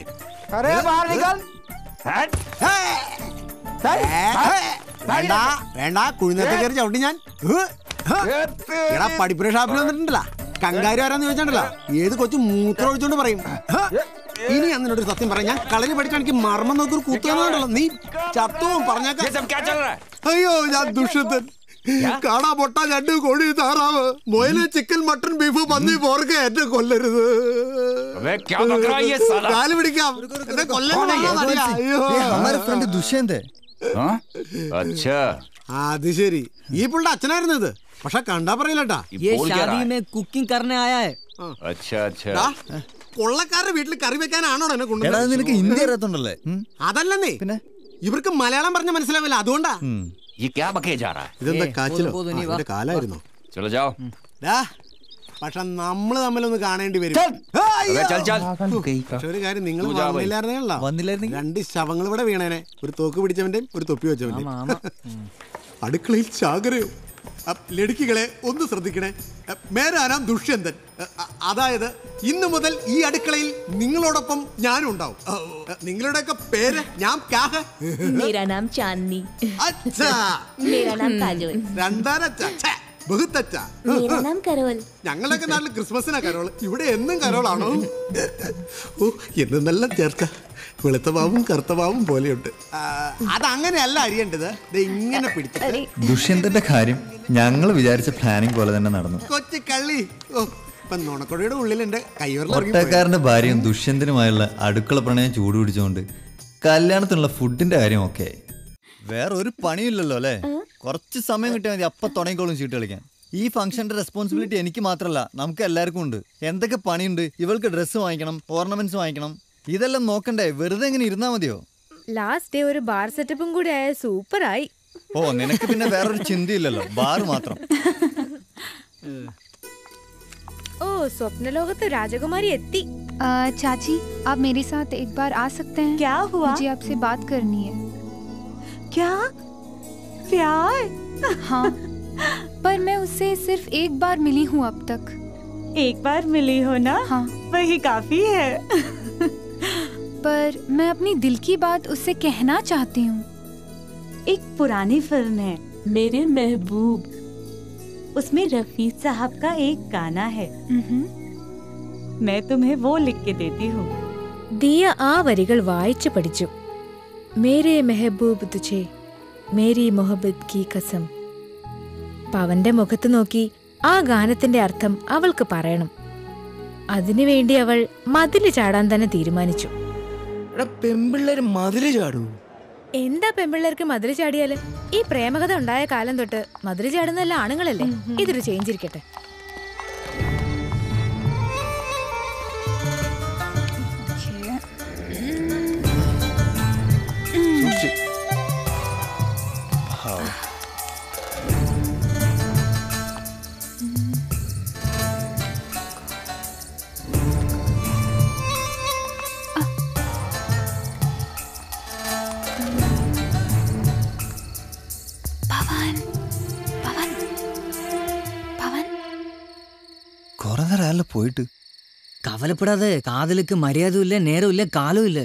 Speaker 15: വേണ്ട വേണ്ട, കുഴിനത്തെ കയറി ചവിട്ടി ഞാൻ. എടാ, പടിപ്പുര ഷാപ്പിൽ വന്നിട്ടുണ്ടല്ലോ, കങ്കാരി ആരാന്ന് ചോദിച്ചിട്ടുണ്ടല്ലോ, ഏത് കൊച്ചു മൂത്രം ഒഴിച്ചോണ്ട് പറയും. ഇനി അന്നോടൊരു സത്യം പറയാം, ഞാൻ കളരി പഠിച്ചാണെങ്കിൽ മർമ്മം നോക്കൊരു കൂത്തുണ്ടല്ലോ, നീ ചത്തുവും പറഞ്ഞേക്കാം. അയ്യോ, ഞാൻ ദുഷ്യന്തൻ. കാണാ പൊട്ട ഞണ്ട് കോഴി താറാവ് മൊയില് ചിക്കൻ മട്ടൺ ബീഫ് പന്നി പോർക്ക് എന്നെ കൊല്ലരുത്. കാല് പിടിക്കാം, എന്നെ കൊല്ലരുത്.
Speaker 12: ദുഷ്യന്തേ.
Speaker 15: അത് ശരി, ഈ പുള്ളിയുടെ അച്ഛനായിരുന്നു ഇത്. പക്ഷെ കണ്ടാ പറയില്ലട്ടാ.
Speaker 11: കുക്കിംഗ് करने आया है.
Speaker 15: കൊള്ളക്കാരുടെ വീട്ടിൽ കറി വെക്കാനാണോ എന്നെ
Speaker 12: കൊണ്ടുവന്നത്? നിനക്ക് ഹിന്ദി അറിയത്തുണ്ടല്ലേ?
Speaker 15: അതല്ലെന്നേ, ഇവർക്ക് മലയാളം പറഞ്ഞ മനസ്സിലാവില്ല, അതുകൊണ്ടാ. ഇതെന്താ കാച്ചിലോ? ഇതിന്റെ കാലായിരുന്നോ? പക്ഷെ നമ്മള് തമ്മിലൊന്ന് കാണേണ്ടി വരും. പക്ഷെ ഒരു കാര്യം, നിങ്ങൾ വന്നില്ലായിരുന്നല്ലോ, രണ്ട് ശവങ്ങൾ ഇവിടെ വീണേനെ. ഒരു തോക്ക് പിടിച്ചവന്റെയും ഒരു തൊപ്പി വെച്ചവന്റെയും. അടുക്കളയിൽ ചാകരയോ? ലടുക്കികളെ ഒന്ന് ശ്രദ്ധിക്കണേ. മേരാ നാം ദുഷ്യന്തൻ. അതായത് ഇന്നു മുതൽ ഈ അടുക്കളയിൽ നിങ്ങളോടൊപ്പം ഞാനും ഉണ്ടാവും. നിങ്ങളുടെയൊക്കെ പേര്? ഞാൻ
Speaker 14: मेरा नाम चांदनी.
Speaker 15: अच्छा,
Speaker 14: मेरा नाम काजोल.
Speaker 15: രണ്ടാനച്ച ബഹുത്തച്ച.
Speaker 14: मेरा नाम करोल.
Speaker 15: ഞങ്ങളൊക്കെ നാട്ടിൽ ക്രിസ്മസിനാ കരോൾ, ഇവിടെ എന്നും കരോളാണോ? ഓ, എന്നെല്ലാം ചേർക്ക. വെളുത്ത പാവും കറുത്ത പാവും പോലെയുണ്ട്. അതങ്ങനെയല്ല അറിയേണ്ടത്, ഇങ്ങനെ പിടിച്ചിട്ട്.
Speaker 12: ദുഷ്യന്തന്റെ കാര്യം ഞങ്ങൾ വിചാരിച്ച പ്ലാനിങ് പോലെ തന്നെ നടന്നു.
Speaker 15: കൊച്ചു കള്ളി. ഓ, ഇപ്പൊ നുണക്കൊടിയുടെ ഉള്ളിൽ എന്റെ
Speaker 12: ഒട്ടക്കാരന്റെ ഭാര്യയും ദുഷ്യന്തനുമായുള്ള അടുക്കള പ്രണയം ചൂടുപിടിച്ചുകൊണ്ട് കല്യാണത്തിനുള്ള ഫുഡിന്റെ കാര്യം ഒക്കെ. വേറെ ഒരു പണിയില്ലല്ലോ അല്ലേ? കുറച്ച് സമയം കിട്ടിയാൽ മതി, അപ്പൊ തുടങ്ങിക്കോളും ചീട്ട് കളിക്കാൻ. ഈ ഫംഗ്ഷന്റെ റെസ്പോൺസിബിലിറ്റി എനിക്ക് മാത്രമല്ല, നമുക്ക് എല്ലാവർക്കും ഉണ്ട്. എന്തൊക്കെ പണിയുണ്ട്. ഇവൾക്ക് ഡ്രസ്സ് വാങ്ങിക്കണം, ഓർണമെന്റ്സ് വാങ്ങിക്കണം, ഇതെല്ലാം നോക്കണ്ടേ? വെറുതെ എങ്ങനെ ഇരുന്നാ മതിയോ?
Speaker 13: ലാസ്റ്റ് ഡേ ഒരു ബാർ സെറ്റപ്പും കൂടി ആയ സൂപ്പറായി.
Speaker 12: ഓ, നിനക്ക് പിന്നെ വേറൊരു ചിന്തയില്ലല്ലോ, ബാർ മാത്രം.
Speaker 13: ഓ, സ്വപ്നലോകത്ത് രാജകുമാരി എത്തി.
Speaker 6: चाची, आप मेरे साथ एक बार आ सकते हैं?
Speaker 14: क्या हुआ?
Speaker 6: मुझे आपसे बात करनी है.
Speaker 14: क्या? प्यार?
Speaker 6: हाँ. पर मैं उससे सिर्फ एक बार मिली हूँ अब तक।
Speaker 14: एक बार मिली हो ना?
Speaker 6: हाँ,
Speaker 14: वही काफी है।
Speaker 6: पर मैं अपनी दिल की बात उससे कहना चाहती हूँ।
Speaker 14: एक पुरानी फिल्म है मेरे महबूब, उसमें रफी साहब का एक गाना है, मैं तुम्हें वो लिख के देती हूँ।
Speaker 13: ദിയ ആ വരികൾ വായിച്ചു പഠിച്ചു. മേരെ മെഹബൂബ് തുझे മേരി മൊഹബത്ത് കി കസം. പവന്റെ മുഖത്ത് നോക്കി ആ ഗാനത്തിന്റെ അർത്ഥം അവൾക്ക് പറയണം. അതിനുവേണ്ടി അവൾ മതില് ചാടാൻ തന്നെ തീരുമാനിച്ചു.
Speaker 3: പെമ്പിള്ളേര് മതില് ചാടൂ?
Speaker 13: എന്താ പെമ്പിള്ളേർക്ക് മതില് ചാടിയാല്? ഈ പ്രേമകഥ ഉണ്ടായ കാലം തൊട്ട് മതില് ചാടുന്നല്ല ആണുങ്ങളല്ലേ. ഇതൊരു ചേഞ്ച് ഇരിക്കട്ടെ.
Speaker 12: കുറെ നേരം പോയിട്ട്.
Speaker 11: കവലപ്പെടാതെ. കാതലുക്ക് മര്യാദയില്ല, നേരമില്ല, കാലമില്ല.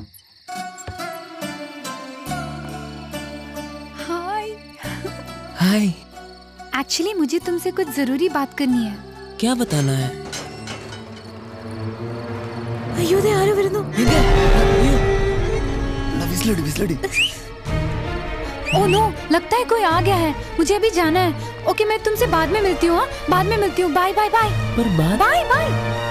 Speaker 6: हाय।
Speaker 11: हाय।
Speaker 6: एक्चुअली मुझे तुमसे कुछ जरूरी बात करनी है।
Speaker 11: क्या बताना है?
Speaker 13: അയ്യോ ദേ ആരോ വരുന്നു.
Speaker 12: വിസിലടി വിസിലടി.
Speaker 6: ओह नो, लगता है कोई आ गया है। मुझे अभी जाना है। ओके, मैं तुमसे बाद में मिलती हूँ। बाद में मिलती हूँ। Bye bye bye.
Speaker 11: पर बात
Speaker 6: बाय बाय।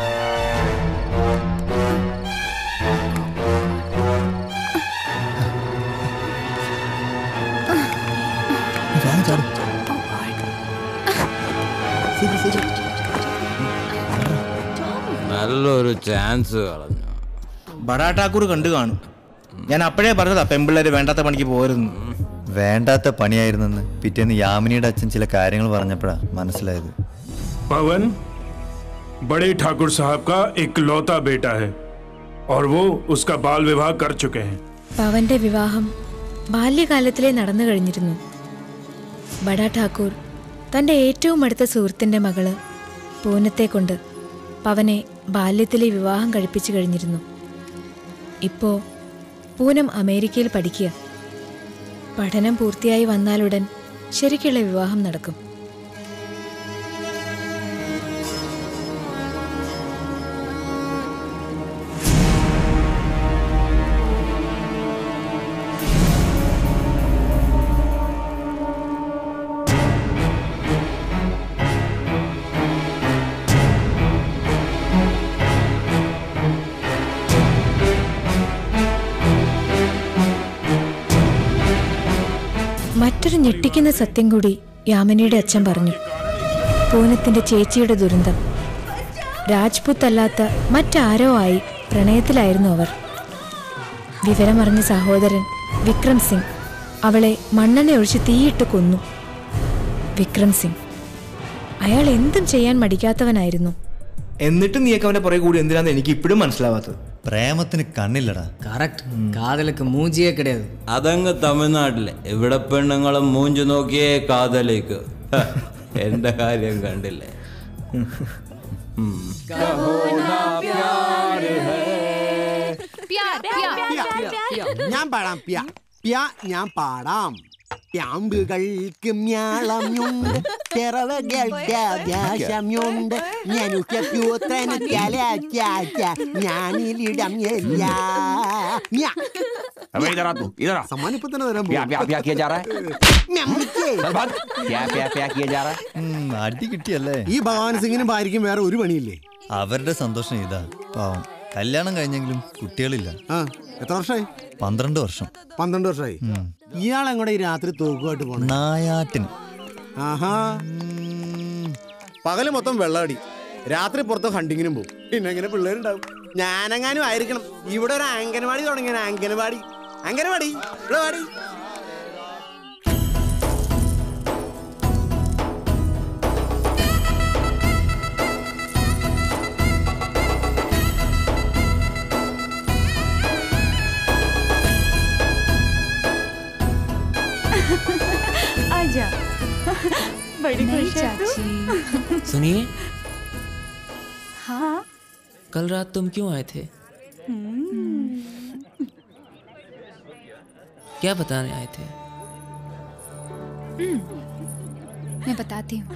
Speaker 7: നല്ലൊരു ചാൻസ് കളഞ്ഞു.
Speaker 3: ബഡാ ഠാക്കൂർ കണ്ടു കാണും. ഞാൻ അപ്പോഴേ പറഞ്ഞതാ പെമ്പിള്ളേര് വേണ്ടാത്ത പണിക്ക് പോരുന്നു.
Speaker 12: വേണ്ടാത്ത പണിയായിരുന്നെന്ന് പിറ്റേന്ന് യാമിനിയുടെ അച്ഛൻ ചില കാര്യങ്ങൾ പറഞ്ഞപ്പോഴാ മനസ്സിലായത്.
Speaker 9: पवन बड़े ठाकुर साहब का इकलौता बेटा है और वो उसका बाल विवाह कर चुके हैं.
Speaker 13: പവന്റെ വിവാഹം ബാല്യകാലത്തിലേ നടന്നു കഴിഞ്ഞിരുന്നു. ബഡാ ഠാക്കൂർ തന്റെ ഏറ്റവും അടുത്ത സുഹൃത്തിന്റെ മകള് പൂനത്തെ കൊണ്ട് പവനെ ബാല്യത്തിലെ വിവാഹം കഴിപ്പിച്ചു കഴിഞ്ഞിരുന്നു. ഇപ്പോ പൂനം അമേരിക്കയിൽ പഠിക്കുക. പഠനം പൂർത്തിയായി വന്നാലുടൻ ശരിക്കുള്ള വിവാഹം നടക്കും. മറ്റൊരു ഞെട്ടിക്കുന്ന സത്യം കൂടി യാമിനിയുടെ അച്ഛൻ പറഞ്ഞു. പൂനത്തിന്റെ ചേച്ചിയുടെ ദുരന്തം. രാജ്പുത്ത് അല്ലാത്ത മറ്റാരോ ആയി പ്രണയത്തിലായിരുന്നു അവർ. വിവരമറിഞ്ഞ സഹോദരൻ വിക്രം സിംഗ് അവളെ മണ്ണെണ്ണ ഒഴിച്ച് തീയിട്ട് കൊന്നു. വിക്രം സിംഗ് അയാൾ എന്തും ചെയ്യാൻ മടിക്കാത്തവനായിരുന്നു.
Speaker 3: എന്നിട്ട് നീയൊക്കെ അവന്റെ പുറകെ കൂടി എന്തിനാന്ന് എനിക്ക് ഇപ്പോഴും മനസ്സിലാവാത്തത്.
Speaker 12: പ്രേമത്തിന് കണ്ണില്ലടാ.
Speaker 11: കറക്റ്റ്. കാതലക്ക് മൂഞ്ചിയേ കിടയത്.
Speaker 7: അതങ്ങ് തമിഴ്നാട്ടിലെ ഇവിടെ പെണ്ണുങ്ങളും മൂഞ്ചു നോക്കിയേ കാതലേക്ക്. എന്റെ കാര്യം കണ്ടില്ലേ?
Speaker 15: ഞാൻ പാടാം. പ്യാ പ്യാ ഞാൻ പാടാം. പ്യാമ്പുകൾക്ക് മ്യാളമുണ്ട്, പിറവകൾക്ക് ആകാശമുണ്ട്. ഞാനുറ്റൂത്രന് തലച്ചാച്ച ഞാനിലിടം എല്ലാ.
Speaker 10: अबे इधर आ तू, इधर आ।
Speaker 15: सम्मान इപ്പൊ തന്നെ തരാൻ
Speaker 10: प्या प्या प्या किया जा रहा है। चल भाग। प्या प्या प्या किया जा रहा है।
Speaker 12: അടി കിട്ടിയല്ലേ?
Speaker 15: ഈ ഭഗവാൻ സിംഗിനും ഭാര്യയ്ക്കും വേറെ ഒരു പണിയില്ലേ?
Speaker 12: അവരുടെ സന്തോഷം ഇതാ. പാവം കല്യാണം കഴിഞ്ഞെങ്കിലും കുട്ടികളില്ല.
Speaker 15: എത്ര വർഷമായി?
Speaker 12: പന്ത്രണ്ട് വർഷം.
Speaker 15: പന്ത്രണ്ട് വർഷമായി. ഇയാളെങ്ങോടെ ഈ രാത്രി തോക്കുമായിട്ട് പോണേ?
Speaker 12: നായാട്ടിന്.
Speaker 15: ആഹാ. പകല് മൊത്തം വെള്ളമടി, രാത്രി പുറത്ത് ഹണ്ടിങ്ങിനും പോകും. പിന്നെ എങ്ങനെ പിള്ളേരുണ്ടാവും? ഞാനെങ്ങാനും ആയിരിക്കണം. ഇവിടെ ഒരു അംഗനവാടി തുടങ്ങിയ അംഗനവാടി. അംഗനവാടി ഇവിടെ വാടി.
Speaker 14: आजा। बड़ी खुश है तू।
Speaker 7: सुनिए,
Speaker 14: हाँ
Speaker 7: कल रात तुम क्यों आए थे? क्या बताने आए थे?
Speaker 6: मैं बताती हूँ।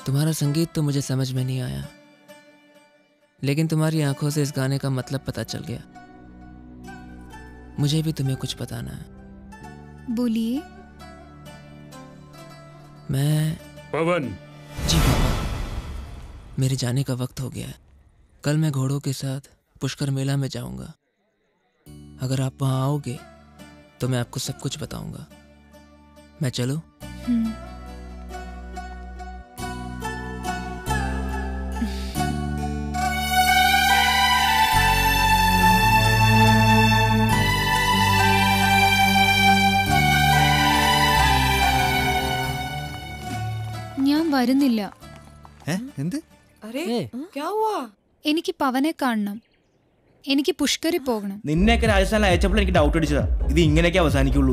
Speaker 7: तुम्हारा संगीत तो मुझे समझ में नहीं आया, लेकिन तुम्हारी आंखों से इस गाने का मतलब पता चल गया। मुझे भी तुम्हें कुछ बताना है।
Speaker 6: बोलिए।
Speaker 7: मैं
Speaker 9: पवन।
Speaker 7: जी पापा, मेरे जाने का वक्त हो गया है। कल मैं घोड़ों के साथ पुष्कर मेला में जाऊंगा। अगर आप वहां आओगे तो मैं आपको सब कुछ बताऊंगा। मैं चलूं?
Speaker 6: ഞാൻ വരുന്നില്ല.
Speaker 12: എന്ത്?
Speaker 8: अरे क्या हुआ?
Speaker 6: എനിക്ക് പവനെ കാണണം. എനിക്ക് പുഷ്കരി പോകണം.
Speaker 3: നിന്നെയൊക്കെ രാജസ്ഥാനിൽ അയച്ചപ്പോൾ എനിക്ക് ഡൗട്ട് അടിച്ചതാ ഇത് ഇങ്ങനെയൊക്കെ അവസാനിക്കുള്ളൂ.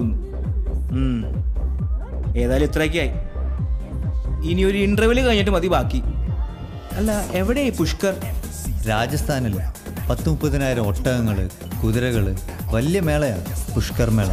Speaker 3: ഏതായാലും ഇത്രയൊക്കെയായി. ഇനി ഒരു ഇന്റർവ്യൂല് കഴിഞ്ഞിട്ട് മതി ബാക്കി. അല്ല എവിടെയായി പുഷ്കർ?
Speaker 12: രാജസ്ഥാനിൽ പത്ത് മുപ്പതിനായിരം ഒട്ടകങ്ങള്, കുതിരകള്, വലിയ മേളയാണ് പുഷ്കർ മേള.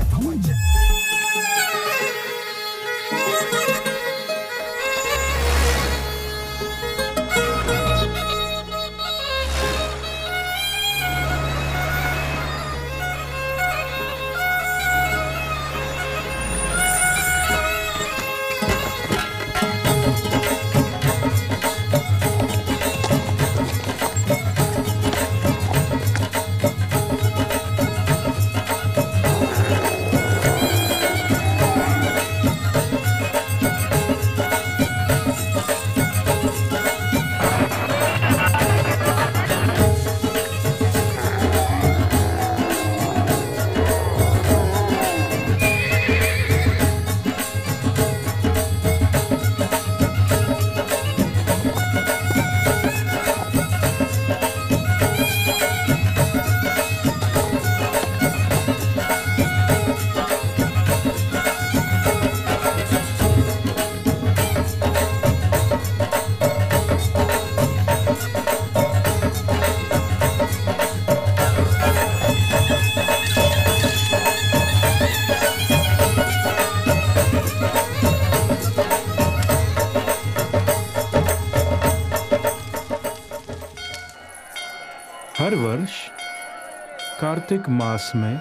Speaker 9: हर वर्ष कार्तिक मास में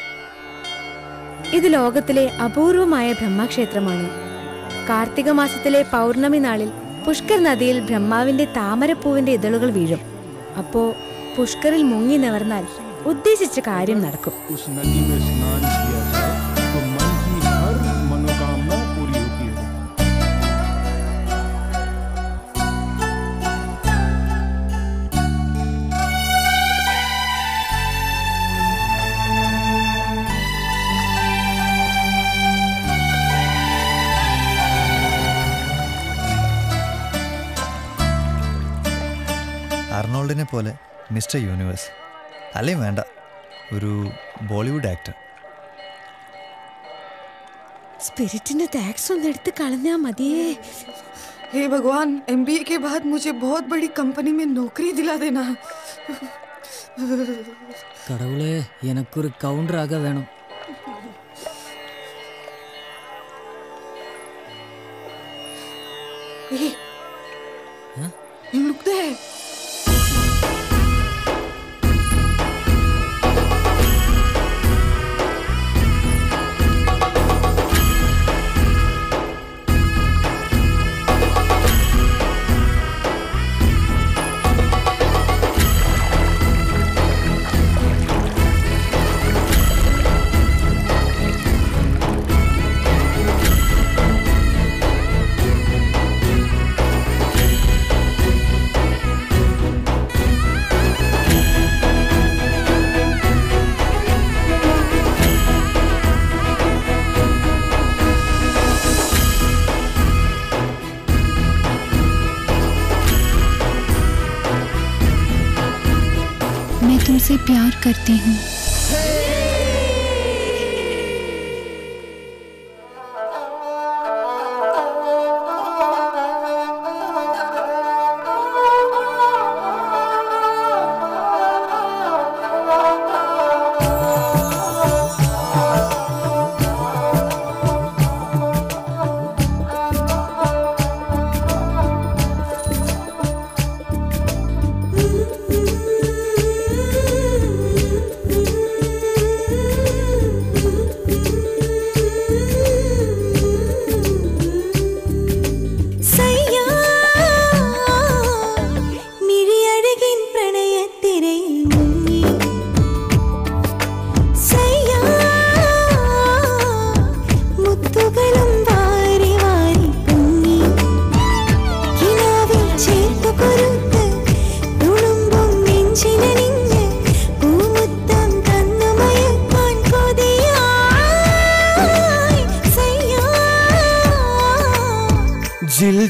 Speaker 13: ഇത് ലോകത്തിലെ അപൂർവമായ ബ്രഹ്മക്ഷേത്രമാണ്. കാർത്തിക മാസത്തിലെ പൗർണമി നാളിൽ പുഷ്കർ നദിയിൽ ബ്രഹ്മാവിന്റെ താമരപ്പൂവിന്റെ ഇതളുകൾ വീഴും. അപ്പോ പുഷ്കറിൽ മുങ്ങി നിവർന്നാൽ ഉദ്ദേശിച്ച കാര്യം നടക്കും.
Speaker 9: उस नदी में स्नान किया जाए तो मन की हर मनोकामना पूरी होती है.
Speaker 12: അർണോൾഡിനെ പോലെ മിസ്റ്റർ യൂണിവേഴ്സ് അല്ലെങ്കിൽ വേണ്ട ഒരു ബോളിവുഡ് ആക്ടർ.
Speaker 13: സ്പിരിറ്റിന്റെ ടാക്സ് ഒന്ന് എടുത്ത് കളഞ്ഞാ മതിയേ.
Speaker 8: हे भगवान, एमबीए के बाद मुझे बहुत बड़ी कंपनी में नौकरी दिला देना.
Speaker 11: கடவுளே, எனக்கு ஒரு கவுண்டராக வேணும்.
Speaker 8: रुक दे.
Speaker 6: मैं तुमसे प्यार करती हूँ.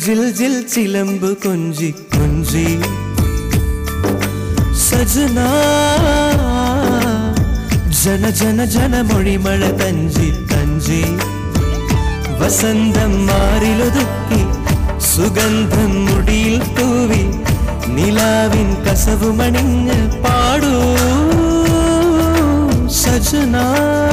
Speaker 18: जिल जिल चिलंब कुंजी कुंजी सजना जन जन जन मொழிമഴ തഞ്ചി തഞ്ചി വസന്തം മാറിലൊതുക്കി സുഗന്ധം മുടിയിൽ തൂവി നിലാവിൻ കസവുമണിഞ്ഞ് പാടൂ സജനാ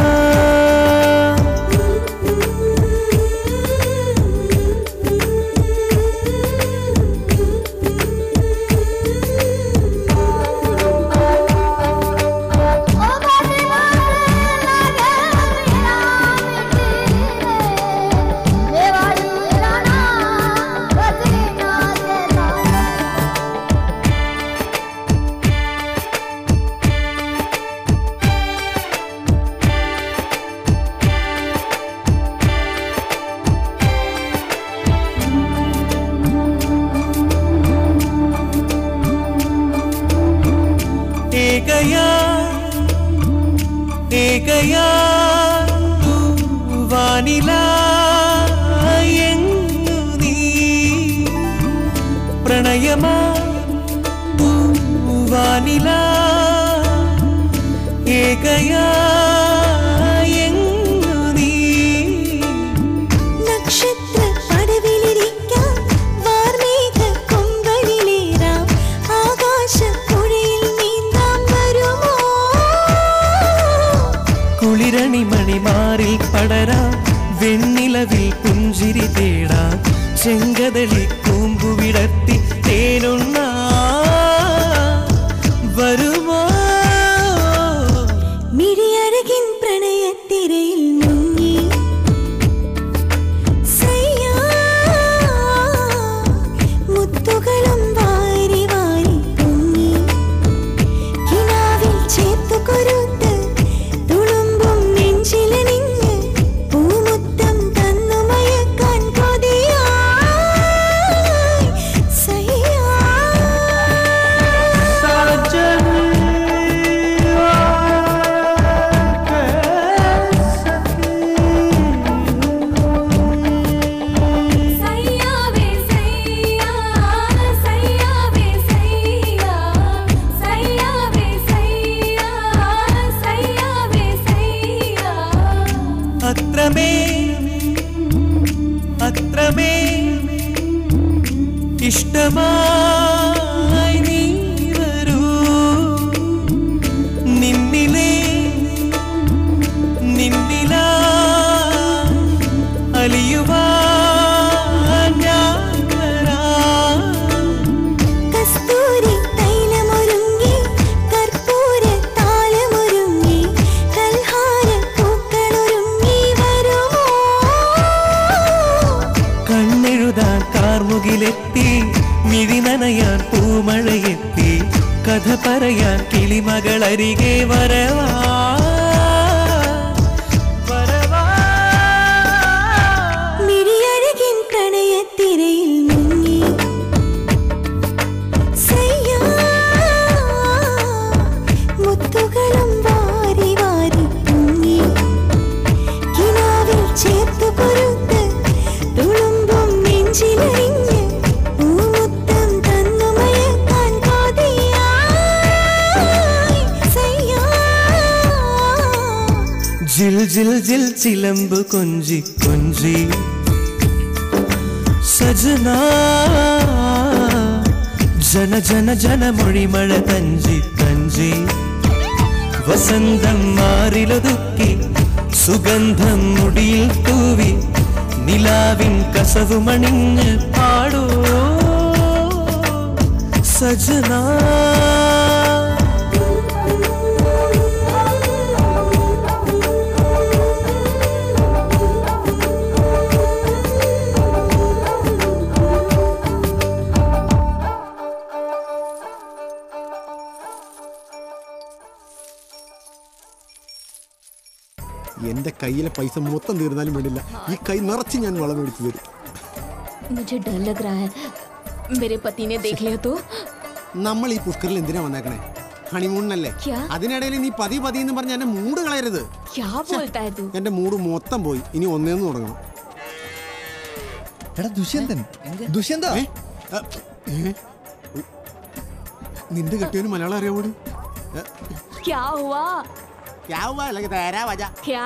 Speaker 18: ഏകയാ തൂ വാനിലാ എങ്ങു നീ പ്രണയമാ തൂ വാനിലാ ഏകയാ എങ്ങു നീ
Speaker 19: നക്ഷത്ര പടവിലിരിക്കാം വാർമേഘ കൊമ്പലിലേറാം ആകാശപ്പുഴയിൽ നീന്താം വരുമോ
Speaker 18: കുളിരണി മണിമാറിൽ പടരാം വെണ്ണിലവിൽ പുഞ്ചിരി തേടാം ചെങ്കതളി കൂമ്പുവിടത്തി തേനുണ്ണ വരുമോ
Speaker 19: മിഴിയഴകിൻ പ്രണയത്തിരയിൽ മുങ്ങി സയ്യാ മുത്തുകളും വാരി വാരി പൊങ്ങി കിനാവിൽ ചേർത്തു കൊരുത്ത് തുളുമ്പും നെഞ്ചിലണിഞ്ഞ് പൂമുത്തം തന്നു മയക്കാൻ കൊതിയായി സയ്യാ
Speaker 20: സയ്യാവേ സയ്യാ സയ്യാവേ സയ്യാ സയ്യാവേ സയ്യാ സയ്യാവേ സയ്യാ
Speaker 18: അത്രമേ അത്രമേ ഇഷ്ടമായി നീ വരൂ നിന്നിലേ നിന്നിലാ അലിയുവാൻ ഞാൻ വരാം
Speaker 19: കസ്തൂരി തൈലമൊരുങ്ങി കർപ്പൂര താലമൊരുങ്ങി കൽഹാര പൂക്കളൊരുങ്ങി വരുമോ
Speaker 18: കണ്ണെഴുതാൻ കാർമുകിലെത്തി മിഴി നനയാൻ പൂമഴയെത്തി കഥ പറയാൻ കിളിമകളരികെ വരവാ വരവാ
Speaker 19: മിഴിയഴകിൻ പ്രണയത്തിരയിൽ മുങ്ങി സയ്യാ മുത്തുകളും വാരി വാരി പൊങ്ങി കിനാവിൽ ചേർത്തു കൊരുത്ത് തുളുമ്പും നെഞ്ചിലണിഞ്ഞ് പൂമുത്തം തന്നു മയക്കാൻ കൊതിയായി സയ്യാ
Speaker 18: ജിൽ ജിൽ ജിൽ ചിലമ്പ് കൊഞ്ചി കൊഞ്ചി സജനാ ജന ജന ജന മൊഴിമഴ തഞ്ചി തഞ്ചി വസന്തം മാറിലൊതുക്കി സുഗന്ധം മുടിയിൽ തൂവി നിലാവിൻ കസവുമണിഞ്ഞ് പാടൂ സജനാ
Speaker 15: എന്റെ കയ്യിലെ പൈസ മൊത്തം തീർന്നാലും വേണ്ടില്ല ഈ കൈ നിറച്ച് ഞാൻ വളം മേടിച്ചു തരും
Speaker 21: मुझे डर लग रहा है मेरे पति ने देख लिया तो
Speaker 15: നമ്മൾ ഈ പുഷ്കറിൽ എന്തിനാ വന്നേക്കണേ ഹണിമൂണിനല്ലേ
Speaker 21: ക്യാ?
Speaker 15: അതിനിടയിൽ നീ പതി പതി എന്ന് പറഞ്ഞ എന്റെ മൂഡ് കളയരുത്
Speaker 21: क्या बोलता है तू
Speaker 15: എന്റെ മൂഡ് മൊത്തം പോയി ഇനി ഒന്നേന്ന് തുടങ്ങണം
Speaker 12: എടാ ദുഷ്യന്തൻ ദുഷ്യന്ത
Speaker 15: നിന്റെ കെട്ടിയവന് മലയാളം അറിയാവോടി?
Speaker 21: क्या हुआ
Speaker 15: क्या हुआ लगे तेरा वजह
Speaker 21: क्या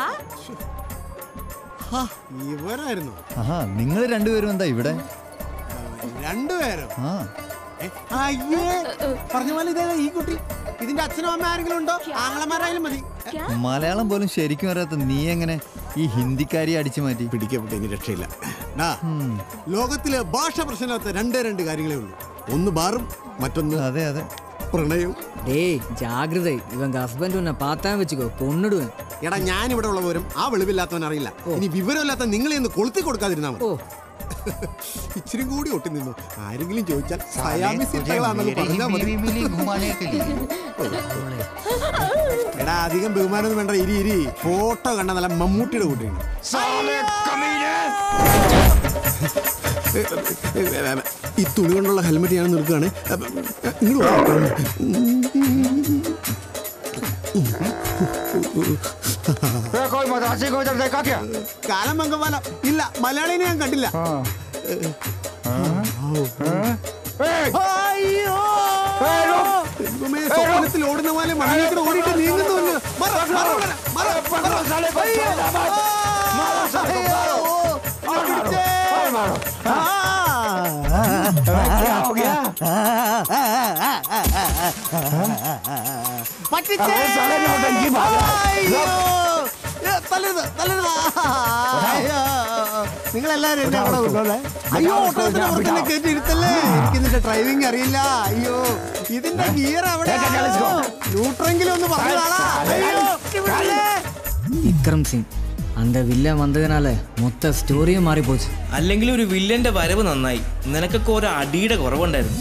Speaker 15: ഇവരായിരുന്നു.
Speaker 12: ആഹാ നിങ്ങൾ രണ്ടുപേരും എന്താ ഇവിടെ?
Speaker 15: രണ്ടുപേരും
Speaker 12: ആ
Speaker 15: ഏ, അയ്യേ പറഞ്ഞ പോലെ ഇതേ ഈ കുട്ടി. ഇതിന്റെ അച്ഛനും അമ്മ ആരെങ്കിലും ഉണ്ടോ? ആങ്ങളമാരായാലും മതി.
Speaker 12: മലയാളം പോലും ശരിക്കും അറിയാത്ത നീ എങ്ങനെ ഈ ഹിന്ദിക്കാരിയെ അടിച്ചു മാറ്റി?
Speaker 15: പിടിക്കപ്പെട്ട ഇനി രക്ഷയില്ല. ഡാ, ലോകത്തിലെ ഭാഷ പ്രശ്നമില്ലാത്ത രണ്ടേ രണ്ട് കാര്യങ്ങളേ ഉള്ളൂ. ഒന്ന് ബാറും മറ്റൊന്ന്
Speaker 12: അതെ അതെ
Speaker 15: പ്രണയവും.
Speaker 11: டேய் ஜாகிரதை இவங்க ஹஸ்பண்ட் உன்னை பார்த்தா வச்சுக்கோ கொன்னுடுவேன்.
Speaker 15: എടാ ഞാൻ ഇവിടെ ഉള്ളവരും ആ വെളിവില്ലാത്തവൻ അറിയില്ല. ഇനി വിവരമില്ലാത്ത നിങ്ങളെ ഒന്ന് കൊളുത്തി കൊടുക്കാതിരുന്നാ മതി. ഇച്ചിരി കൂടി ഒട്ടി നിന്നു. ആരെങ്കിലും ചോദിച്ചാൽ സയാമിസികളാണെന്ന് പറഞ്ഞാൽ മതി. എടാ അധികം ബഹുമാനമൊന്നും വേണ്ട. ഇരി ഇരി ഫോട്ടോ കണ്ട നല്ല മമ്മൂട്ടിയുടെ കൂട്ടിയാണ്. ഈ തുണി കൊണ്ടുള്ള ഹെൽമെറ്റ് ഞാൻ നിൽക്കുകയാണ്. കാലം മംഗവാല ഇല്ല, മലയാളിനെ ഞാൻ കണ്ടില്ല. സ്വപ്നത്തിൽ ഓടുന്ന പോലെ മണ്ണിലേക്ക് ഓടിയിട്ട് നീങ്ങുന്നുവല്ലോ. നിങ്ങളെല്ലാരും എന്നെ അവിടെ കൊണ്ടുപോകേ. അയ്യോ ഓട്ടോത്തിന് അവർക്കെന്നെ കയറ്റി ഇരുത്തല്ലേ. എനിക്ക് ഇതിന്റെ ഡ്രൈവിംഗ് അറിയില്ല. അയ്യോ ഇതിന്റെ ഗിയർ അവിടെ ന്യൂട്രെങ്കിലും ഒന്ന് പറഞ്ഞാളാ.
Speaker 11: விக்ரம் சிங் அந்த வில்லன் வந்ததுனால மொத்த സ്റ്റോറിയും മാറി പോச்சு.
Speaker 3: അല്ലെങ്കിൽ ഒരു വില്ലന്റെ വരവ് നന്നായി. നിനക്കൊക്കെ ഒരു അടിയുടെ കുറവുണ്ടായിരുന്നു.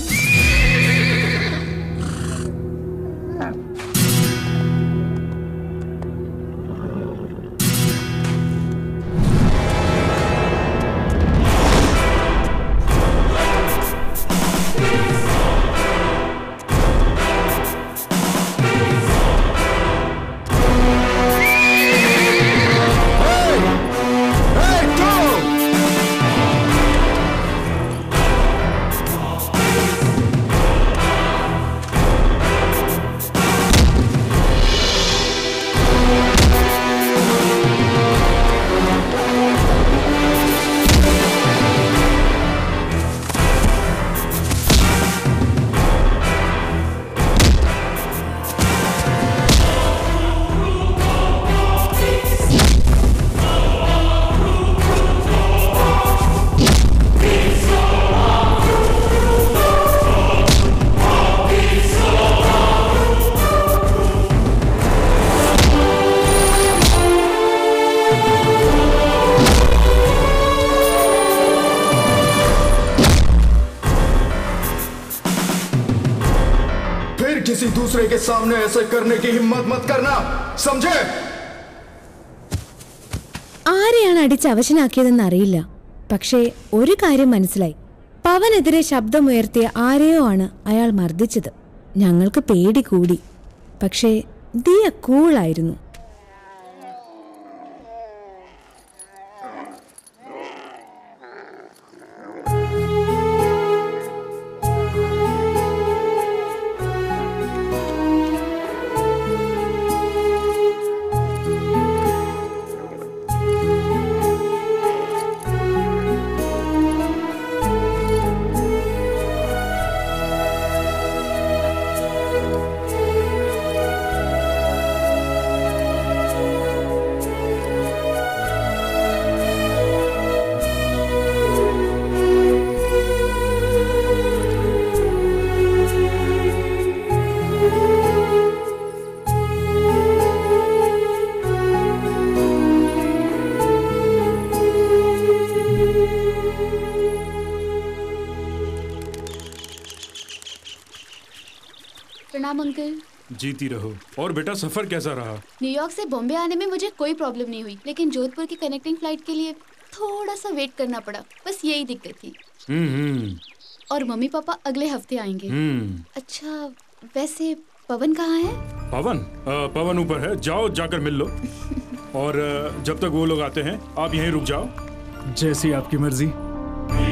Speaker 1: किसी दूसरे के सामने ऐसे करने की हिम्मत मत करना, समझे?
Speaker 13: ആരെയാണ് അടിച്ച് അവശനാക്കിയതെന്ന് അറിയില്ല. പക്ഷേ ഒരു കാര്യം മനസ്സിലായി. പവനെതിരെ ശബ്ദമുയർത്തിയ ആരെയോ ആണ് അയാൾ മർദ്ദിച്ചത്. ഞങ്ങൾക്ക് പേടി കൂടി. പക്ഷേ ദിയ കൂളായിരുന്നു.
Speaker 22: प्रणाम अंकल।
Speaker 9: जीती रहो। और बेटा सफर कैसा रहा?
Speaker 22: न्यूयॉर्क से बॉम्बे आने में मुझे कोई प्रॉब्लम नहीं हुई, लेकिन जोधपुर की कनेक्टिंग फ्लाइट के लिए थोड़ा सा वेट करना पड़ा, बस यही दिक्कत थी।
Speaker 9: हम्म
Speaker 22: और मम्मी पापा अगले हफ्ते आएंगे।
Speaker 9: हम्म
Speaker 22: अच्छा वैसे पवन कहाँ है?
Speaker 9: पवन आ, पवन ऊपर है, जाओ जाकर मिल लो। और आ, जब तक वो लोग आते हैं आप यहीं रुक जाओ।
Speaker 23: जैसी आपकी मर्जी।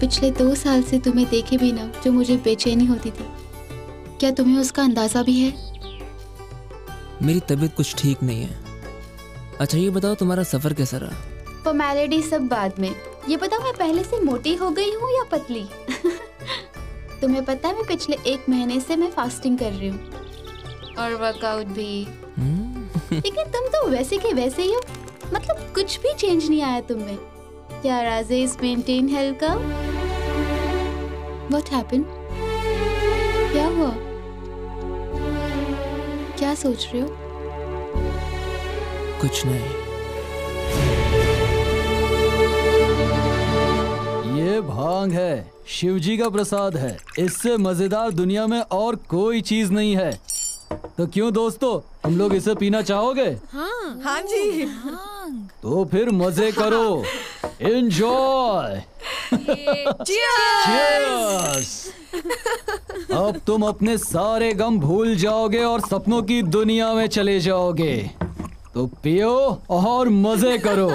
Speaker 22: पिछले दो साल से तुम्हें देखे बिना जो मुझे बेचैनी होती थी, क्या तुम्हें उसका अंदाजा भी है?
Speaker 7: मेरी तबीयत कुछ ठीक नहीं है। अच्छा ये बताओ तुम्हारा सफर कैसा रहा?
Speaker 22: फॉर्मेलिटी सब बाद में, ये बताओ मैं पहले से मोटी हो गई हूँ या पतली? तुम्हें पता है मैं पिछले एक महीने से मैं फास्टिंग कर रही हूँ और वर्कआउट भी। लेकिन तुम तो वैसे के वैसे ही हो, मतलब कुछ भी चेंज नहीं आया तुम में। क्या राज है इस मेंटेन हेल्थ का? What happened? क्या हुआ? क्या सोच रहे हो?
Speaker 7: कुछ नहीं।
Speaker 2: ये भांग है, शिवजी का प्रसाद है। इससे मजेदार दुनिया में और कोई चीज नहीं है। तो क्यों दोस्तों, हम लोग इसे पीना चाहोगे?
Speaker 8: हाँ हाँ जी।
Speaker 2: तो फिर मजे करो। एंजॉय। Cheers! अब तुम अपने सारे गम भूल जाओगे और सपनों की दुनिया में चले जाओगे। तो पियो और मजे करो।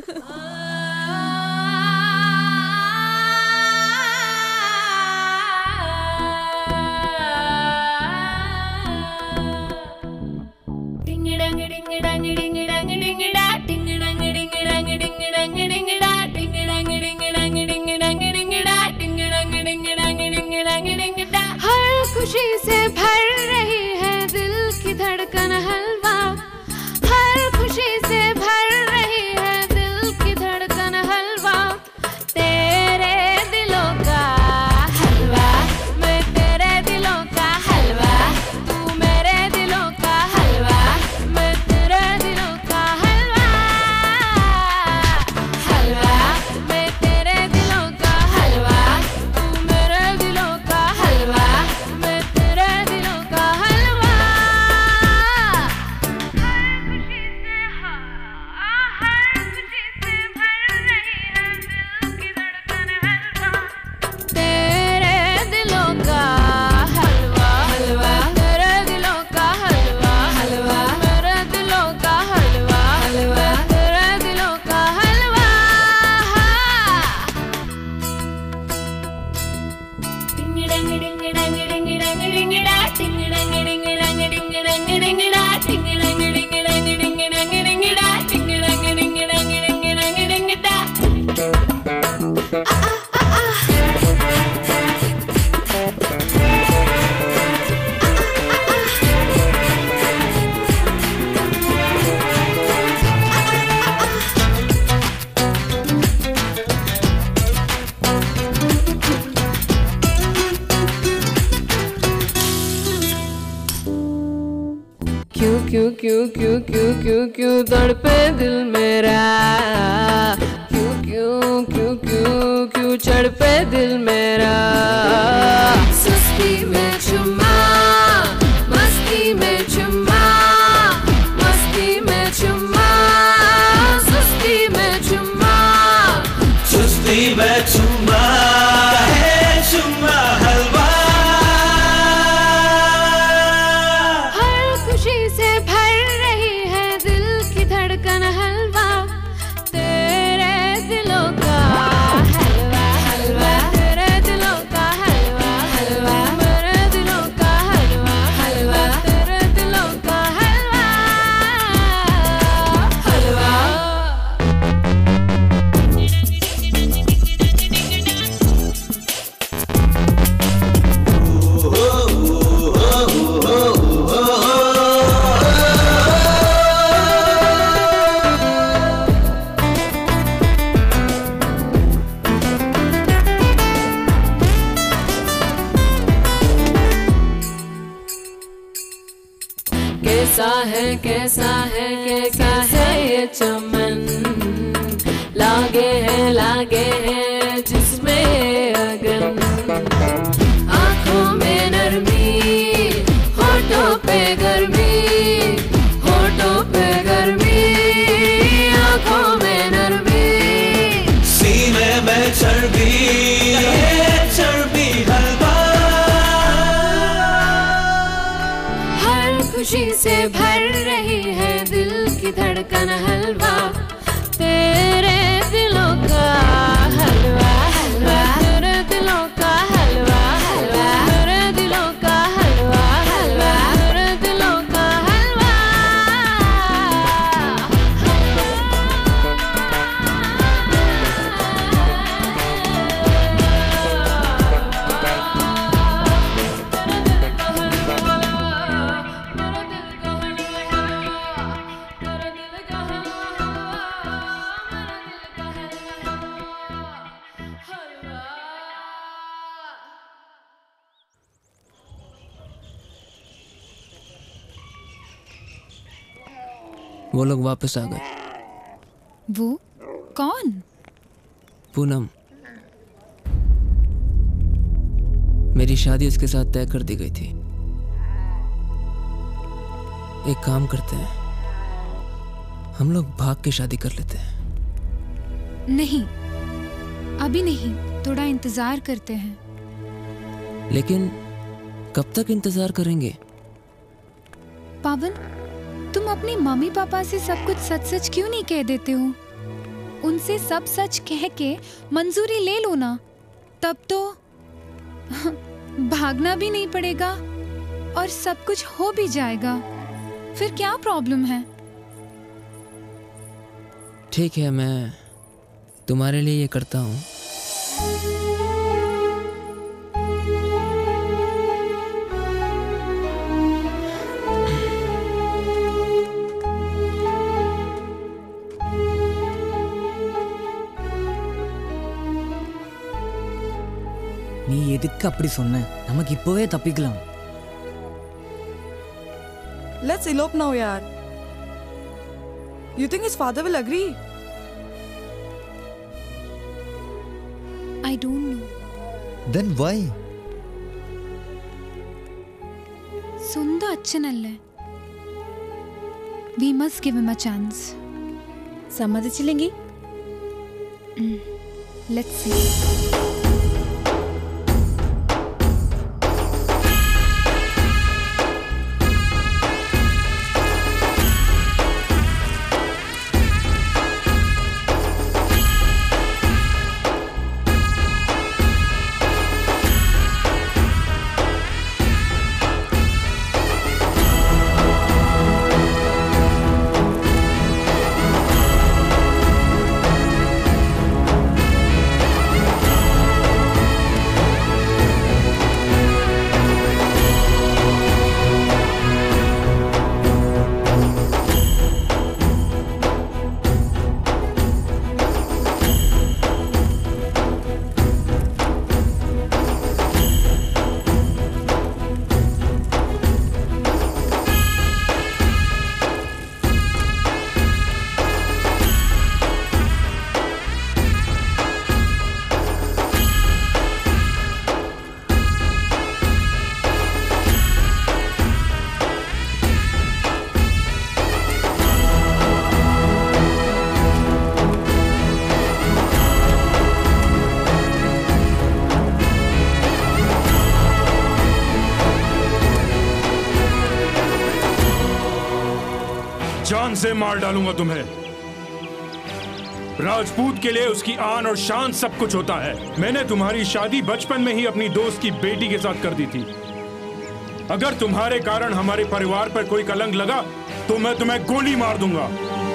Speaker 20: हर खुशी से भर रही है दिल की धड़कन हलवा, हर खुशी से भर रही है दिल की धड़कन हलवा। तेरे दिलों का हलवा, मैं तेरे दिलों का हलवा, तू मेरे दिलों का हलवा, मैं तेरे दिलों का हलवा। हलवा मैं तेरे दिलों का हलवा, तू मेरे दिलों का हलवा, मैं तेरे दिलों का हलवा। तेरे दिलों का हलवा, हलवा तेरे दिलों का हलवा, हलवा मेरे दिलों का हलवा, हलवा तेरे दिलों का हलवा। डिंग डंग डिंग डंग डिंग डंग डिंग डा, डिंग डंग डिंग डंग डिंग डंग डिंग डा, डिंग डंग डिंग डंग डिंग डंग डिंग डा, डिंग डंग डिंग डंग डिंग डंग डिंग डा।
Speaker 5: क्यों क्यों क्यों क्यों क्यों क्यों क्यों तड़पे दिल मेरा, क्यों क्यों क्यों क्यों क्यों चढ़पे दिल मेरा। सुस्ती में चुम्मा, मस्ती में चुम्मा, मस्ती में चुम्मा, सुस्ती में चुम्मा,
Speaker 18: सुस्ती में चुम्मा है चुम्मा हलवा।
Speaker 20: हर खुशी से भर रही है दिल की धड़कन हलवा। तेरे दिलों का हलवा, हलवा तेरे दिलों का हलवा, हलवा मेरे दिलों का हलवा, हलवा तेरे दिलों का हलवा। हलवा
Speaker 5: कैसा है कैसा है कैसा है ये चमन, लागे है लागे है जिसमें अगन। आँखों में नरमी, होठों पे गर्मी, होठों पे गर्मी, आँखों में नरमी,
Speaker 18: सीने में चर्बी है चर्बी हलवा।
Speaker 20: हर खुशी से भर रही है दिल की धड़कन हलवा। तेरे दिलों का हलवा, हलवा तेरे
Speaker 7: वो लोग वापस आ गए।
Speaker 6: वो कौन?
Speaker 7: पूनम। मेरी शादी उसके साथ तय कर दी गई थी। एक काम करते हैं, हम लोग भाग के शादी कर लेते हैं।
Speaker 6: नहीं, अभी नहीं, थोड़ा इंतजार करते हैं।
Speaker 7: लेकिन कब तक इंतजार करेंगे?
Speaker 6: पावन, तुम अपनी मम्मी पापा से सब कुछ सच सच क्यों नहीं कह देते हो? उनसे सब सच कह के मंजूरी ले लो ना, तब तो भागना भी नहीं पड़ेगा और सब कुछ हो भी जाएगा। फिर क्या प्रॉब्लम है?
Speaker 7: ठीक है, मैं तुम्हारे लिए ये करता हूँ।
Speaker 11: நீ எதுக்கு அப்படி சொன்ன? நமக்கு இப்போவே தப்பிக்கலாம்.
Speaker 8: Let's elope now, yaar. You think his father will agree?
Speaker 6: I don't know.
Speaker 12: Then why?
Speaker 6: Sunda അച്ഛനല്ലേ? We must give him a chance.
Speaker 13: സമ്മതിച്ചില്ലെങ്കിൽ?
Speaker 6: Let's see.
Speaker 9: जान से मार डालूंगा तुम्हें। राजपूत के लिए उसकी आन और शान सब कुछ होता है। मैंने तुम्हारी शादी बचपन में ही अपनी दोस्त की बेटी के साथ कर दी थी। अगर तुम्हारे कारण हमारे परिवार पर कोई कलंक लगा तो मैं तुम्हें गोली मार दूंगा।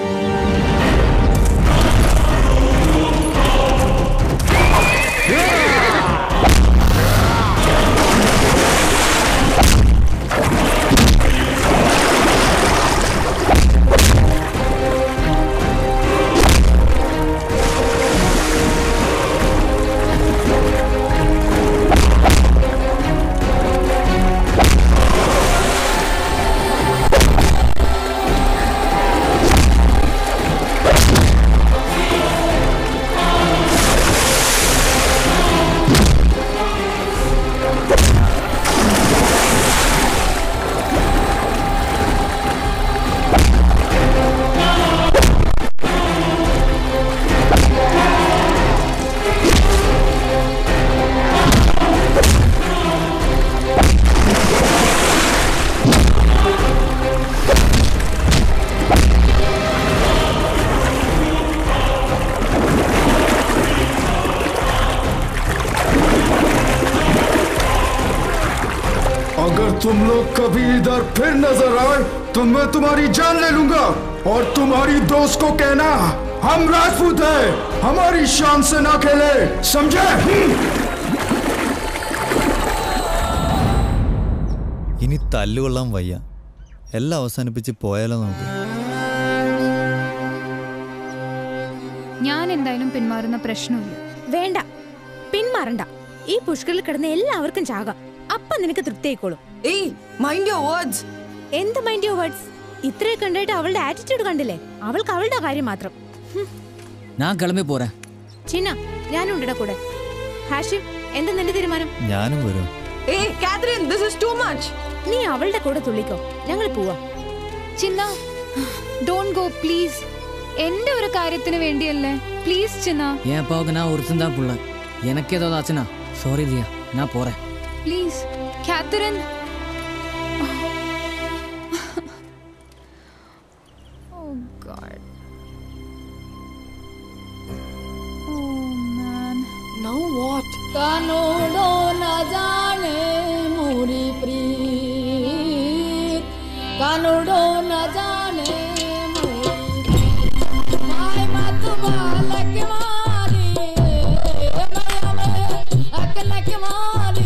Speaker 1: तुम लोग कभी इधर फिर नजर आए तो मैं तुम्हारी जान ले लूंगा। और तुम्हारी दोस्त को कहना हम राजपूत हैं, हमारी शान से ना खेले, समझे?
Speaker 12: ഇനി തല്ലുകൊള്ളാൻ വയ്യ, എല്ലാം അവസാനിപ്പിച്ച് പോയാലോ നമുക്ക്?
Speaker 6: ഞാൻ എന്തായാലും പിന്മാറുന്ന പ്രശ്നമില്ല.
Speaker 13: വേണ്ട, പിന്മാറണ്ട. ഈ പുഷ്കറിൽ കിടന്ന് എല്ലാവർക്കും ചാകാം. അപ്പൊ നിനക്ക് തൃപ്തിയായിക്കോളും.
Speaker 8: ഏയ്, മൈൻഡ് യുവർ വേർഡ്സ്.
Speaker 13: എന്ത് മൈൻഡ് യുവർ വേർഡ്സ്? ഇത്രയൊക്കെ ഉണ്ടായിട്ട് അവളുടെ ആറ്റിറ്റ്യൂഡ് കണ്ടില്ലേ? അവൾക്ക് അവളുടെ കാര്യം മാത്രം.
Speaker 11: ഞാൻ കിളമ്പി പോരാ.
Speaker 13: ചിന്ന ഞാനും ഉണ്ടിട കൂടെ. ഹാഷിം, എന്താ നിന്റെ തീരുമാനം?
Speaker 12: ഞാനും വരും.
Speaker 8: ഏയ് Catherine, this is too much.
Speaker 13: നീ അവളുടെ കൂടെ തുള്ളിക്കോ, ഞങ്ങൾ പോവാ.
Speaker 6: Chinna, don't go please. എന്റെ ഒരു കാര്യത്തിന് വേണ്ടിയല്ലേ, പ്ലീസ് ചിന്ന.
Speaker 11: என் அப்பாவுக்கு நான் ஒருத்தன் தான் புள்ள. எனக்கு ஏதாவது ஆச்சுன்னா சாரி தியா, நான் போறேன்.
Speaker 6: Please, Catherine. Oh God. Oh man.
Speaker 8: Now what?
Speaker 4: कानूडो न जाने मोरी प्रीत, कानूडो न जाने मोरी माय मत बालक मारी, माया में अकलक मारी,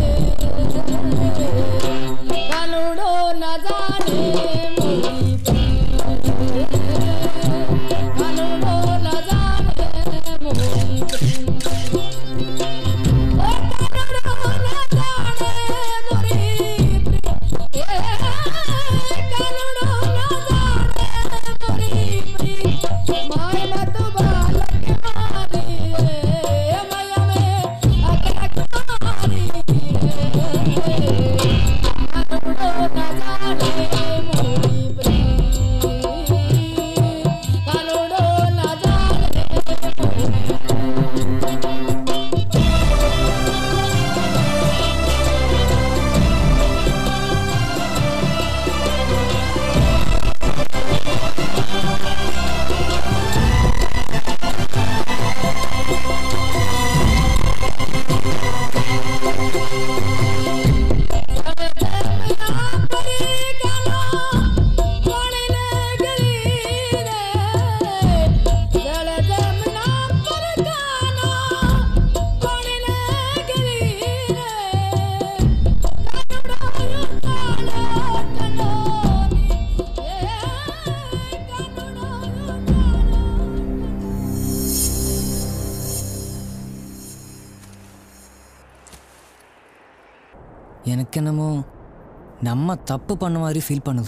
Speaker 4: कानूडो न जाने मोरी प्रीत, कानूडो न जाने मोरी प्रीत।
Speaker 11: எனக்கு என்னமோ நம்ம தப்பு பண்ண மாதிரி ஃபீல் பண்ணுது.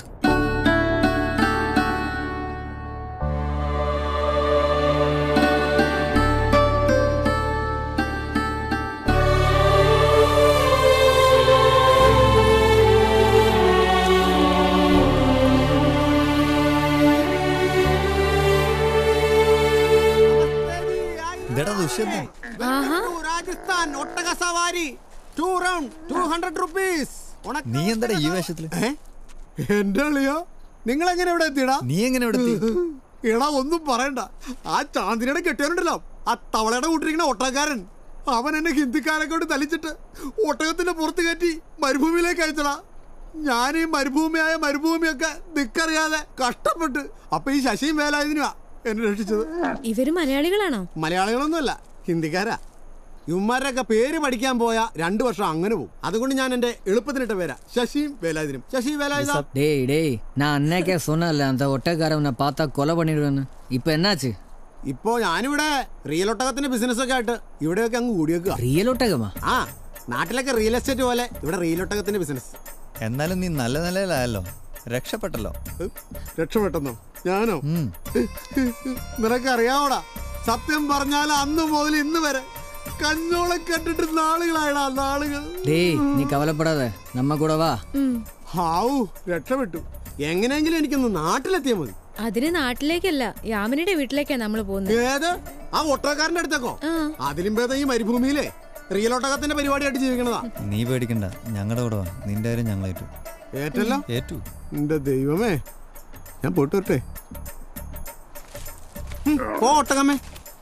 Speaker 15: രാജസ്ഥാൻ ഒട്ടക സവാരി two round two hundred rupees.
Speaker 12: നീ എന്താ ഈ വേഷത്തില്?
Speaker 15: എന്റെ അളിയോ, നിങ്ങൾ എങ്ങനെ ഇവിടെ എത്തിയടാ?
Speaker 12: നീ എങ്ങനെ ഇവിടെ എത്തി?
Speaker 15: എടാ ഒന്നും പറയണ്ട, ആ ചാന്ദിനിയുടെ കെട്ടിയാനുണ്ടല്ലോ, ആ തവളയുടെ കൂട്ടിരിക്കുന്ന ഒട്ടകക്കാരൻ, അവൻ എന്നെ ഹിന്ദിക്കാരെ കൊണ്ട് തലിച്ചിട്ട് ഒട്ടകത്തിന്റെ പുറത്ത് കയറ്റി മരുഭൂമിയിലേക്ക് അയച്ചടാ. ഞാൻ ഈ മരുഭൂമിയായ മരുഭൂമിയൊക്കെ ദിക്കറിയാതെ കഷ്ടപ്പെട്ട് അപ്പൊ ഈ ശശിയും വേലായുധനുമാ എന്നെ രക്ഷിച്ചത്.
Speaker 13: ഇവര് മലയാളികളാണോ?
Speaker 15: മലയാളികളൊന്നുമല്ല, ഹിന്ദിക്കാരാ. ഇവന്മാരുടെയൊക്കെ പേര് പഠിക്കാൻ പോയാ രണ്ടു വർഷം അങ്ങനെ പോകും. അതുകൊണ്ട് ഞാൻ എന്റെ എളുപ്പത്തിനിട്ട പേരാ ശശിയും വേലായുധനും. ശശി വേലായുധ.
Speaker 11: டேய் டேய், நான் அன்னைக்கே சொன்னல அந்த ஒட்டக்காரவனை பார்த்தா கொலை பண்ணிடுவேன்னு. இப்போ என்னாச்சு?
Speaker 15: ഇപ്പോ ഞാനിവിടെ റിയൽ ഒട്ടകത്തിന്റെ ബിസിനസ് ഒക്കെ ആയിട്ട് ഇവിടെയൊക്കെ അങ്ങ് കൂടിയേക്കുക.
Speaker 11: റിയൽ ഒട്ടകമാ?
Speaker 15: ആ, നാട്ടിലൊക്കെ റിയൽ എസ്റ്റേറ്റ് പോലെ ഇവിടെ റിയൽ ഒട്ടകത്തിന്റെ ബിസിനസ്.
Speaker 12: എന്നാലും നീ നല്ല നിലയിലായല്ലോ, രക്ഷപ്പെട്ടല്ലോ.
Speaker 15: രക്ഷപ്പെട്ടെന്നോ? ഞാനോ? നിനക്കറിയാവോടാ, സത്യം പറഞ്ഞാൽ അന്ന് മുതൽ ഇന്ന് വരെ കഞ്ഞോളം കണ്ടിട്ട് നാളുകളായടാ, നാളുകൾ.
Speaker 11: டேய் நீ கவலைப்படாத, நம்ம கூட வா.
Speaker 15: ഹാവൂ, രക്ഷപ്പെട്ടു. എങ്ങനെയെങ്കിലും എനിക്കൊന്ന് നാട്ടിലെത്തിയാൽ മതി.
Speaker 13: അതിന് നാട്ടിലേക്കല്ല, യാമിനിയുടെ വീട്ടിലേക്കാ നമ്മൾ പോകുന്നത്.
Speaker 15: ഏത്? ആ ഒട്ടകക്കാരന്റെ അടുത്തേക്കോ? അതിലും ഭേദം ഈ മരുഭൂമിയിലെ റിയൽ ഒട്ടകത്തിന്റെ പരിപാടിയായിട്ട് ജീവിക്കണതാ.
Speaker 12: നീ പേടിക്കണ്ട, ഞങ്ങളുടെ കൂടെ വാ. നിന്റെ കാര്യം ഞങ്ങൾ ഏറ്റു.
Speaker 15: ഏറ്റല്ലോ?
Speaker 12: ഏറ്റു.
Speaker 15: എന്റെ ദൈവമേ, ഞാൻ പോയിട്ട് വരട്ടെ. പോ ഒട്ടകമ്മേ.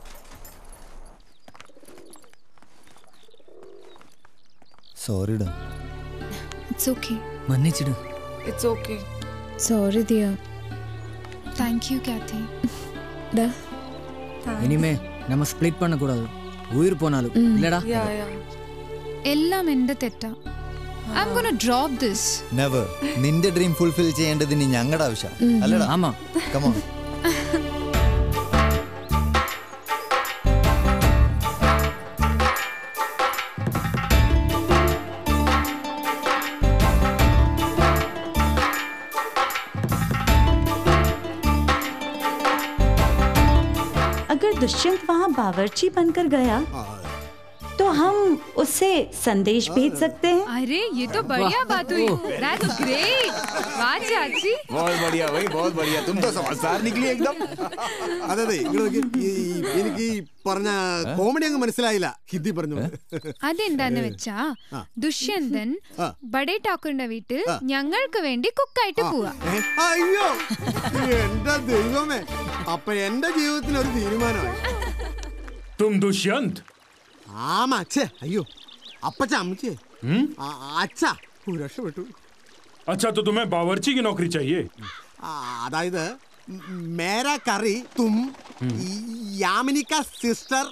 Speaker 12: സോറിടാ.
Speaker 6: It's okay.
Speaker 11: മன்னிச்சிடு.
Speaker 8: It's okay.
Speaker 13: Sorry dear.
Speaker 6: Thank you, Kathy.
Speaker 13: Da.
Speaker 11: இனிமே நம்ம ஸ்ப்ளிட் பண்ண கூடாது, உயிர் போனாலும். இல்லடா?
Speaker 8: Yeah, yeah.
Speaker 6: എല്ലാം എന്റെ തെറ്റാ. I'm gonna drop this.
Speaker 12: Never. നിന്റെ ഡ്രീം ഫുൾഫിൽ ചെയ്യേണ്ടത് ഇനി ഞങ്ങളുടെ ആവശ്യം അല്ലടാ.
Speaker 11: ആമാ.
Speaker 12: Come on.
Speaker 14: दुष्यंत वहाँ बावर्ची बनकर गया तो हम उससे संदेश भेज सकते हैं।
Speaker 6: अरे ये तो बढ़िया बात हुई। That's great. वाह चाची।
Speaker 10: बहुत बढ़िया भाई, बहुत बढ़िया। तुम तो समझदार निकली एकदम।
Speaker 15: അതെ അതെ എനിക്ക് പറഞ്ഞ കോമഡി അങ്ങ് മനസ്സിലായില്ല, ഹിന്ദി പറഞ്ഞു.
Speaker 6: അതെന്താന്ന് വെച്ചാ ദുഷ്യന്തൻ ബഡേ ഠാക്കൂറിന്റെ വീട്ടിൽ ഞങ്ങൾക്ക് വേണ്ടി കുക്കായിട്ട് പോവാ.
Speaker 15: അയ്യോ എന്റെ ദൈവമേ, അപ്പൊ എന്റെ ജീവിതത്തിന് ഒരു തീരുമാനമായി.
Speaker 9: तुम दुष्यंत?
Speaker 15: ആമാ അച്ഛേ, അയ്യോ അപ്പച്ച അമ്മച്ചേ അച്ഛാ രക്ഷപ്പെട്ടു.
Speaker 9: अच्छा तो तुम्हें बावर्ची की नौकरी चाहिए?
Speaker 15: അതായത് മേരാ കറി തും യാമിനി കാ സിസ്റ്റർ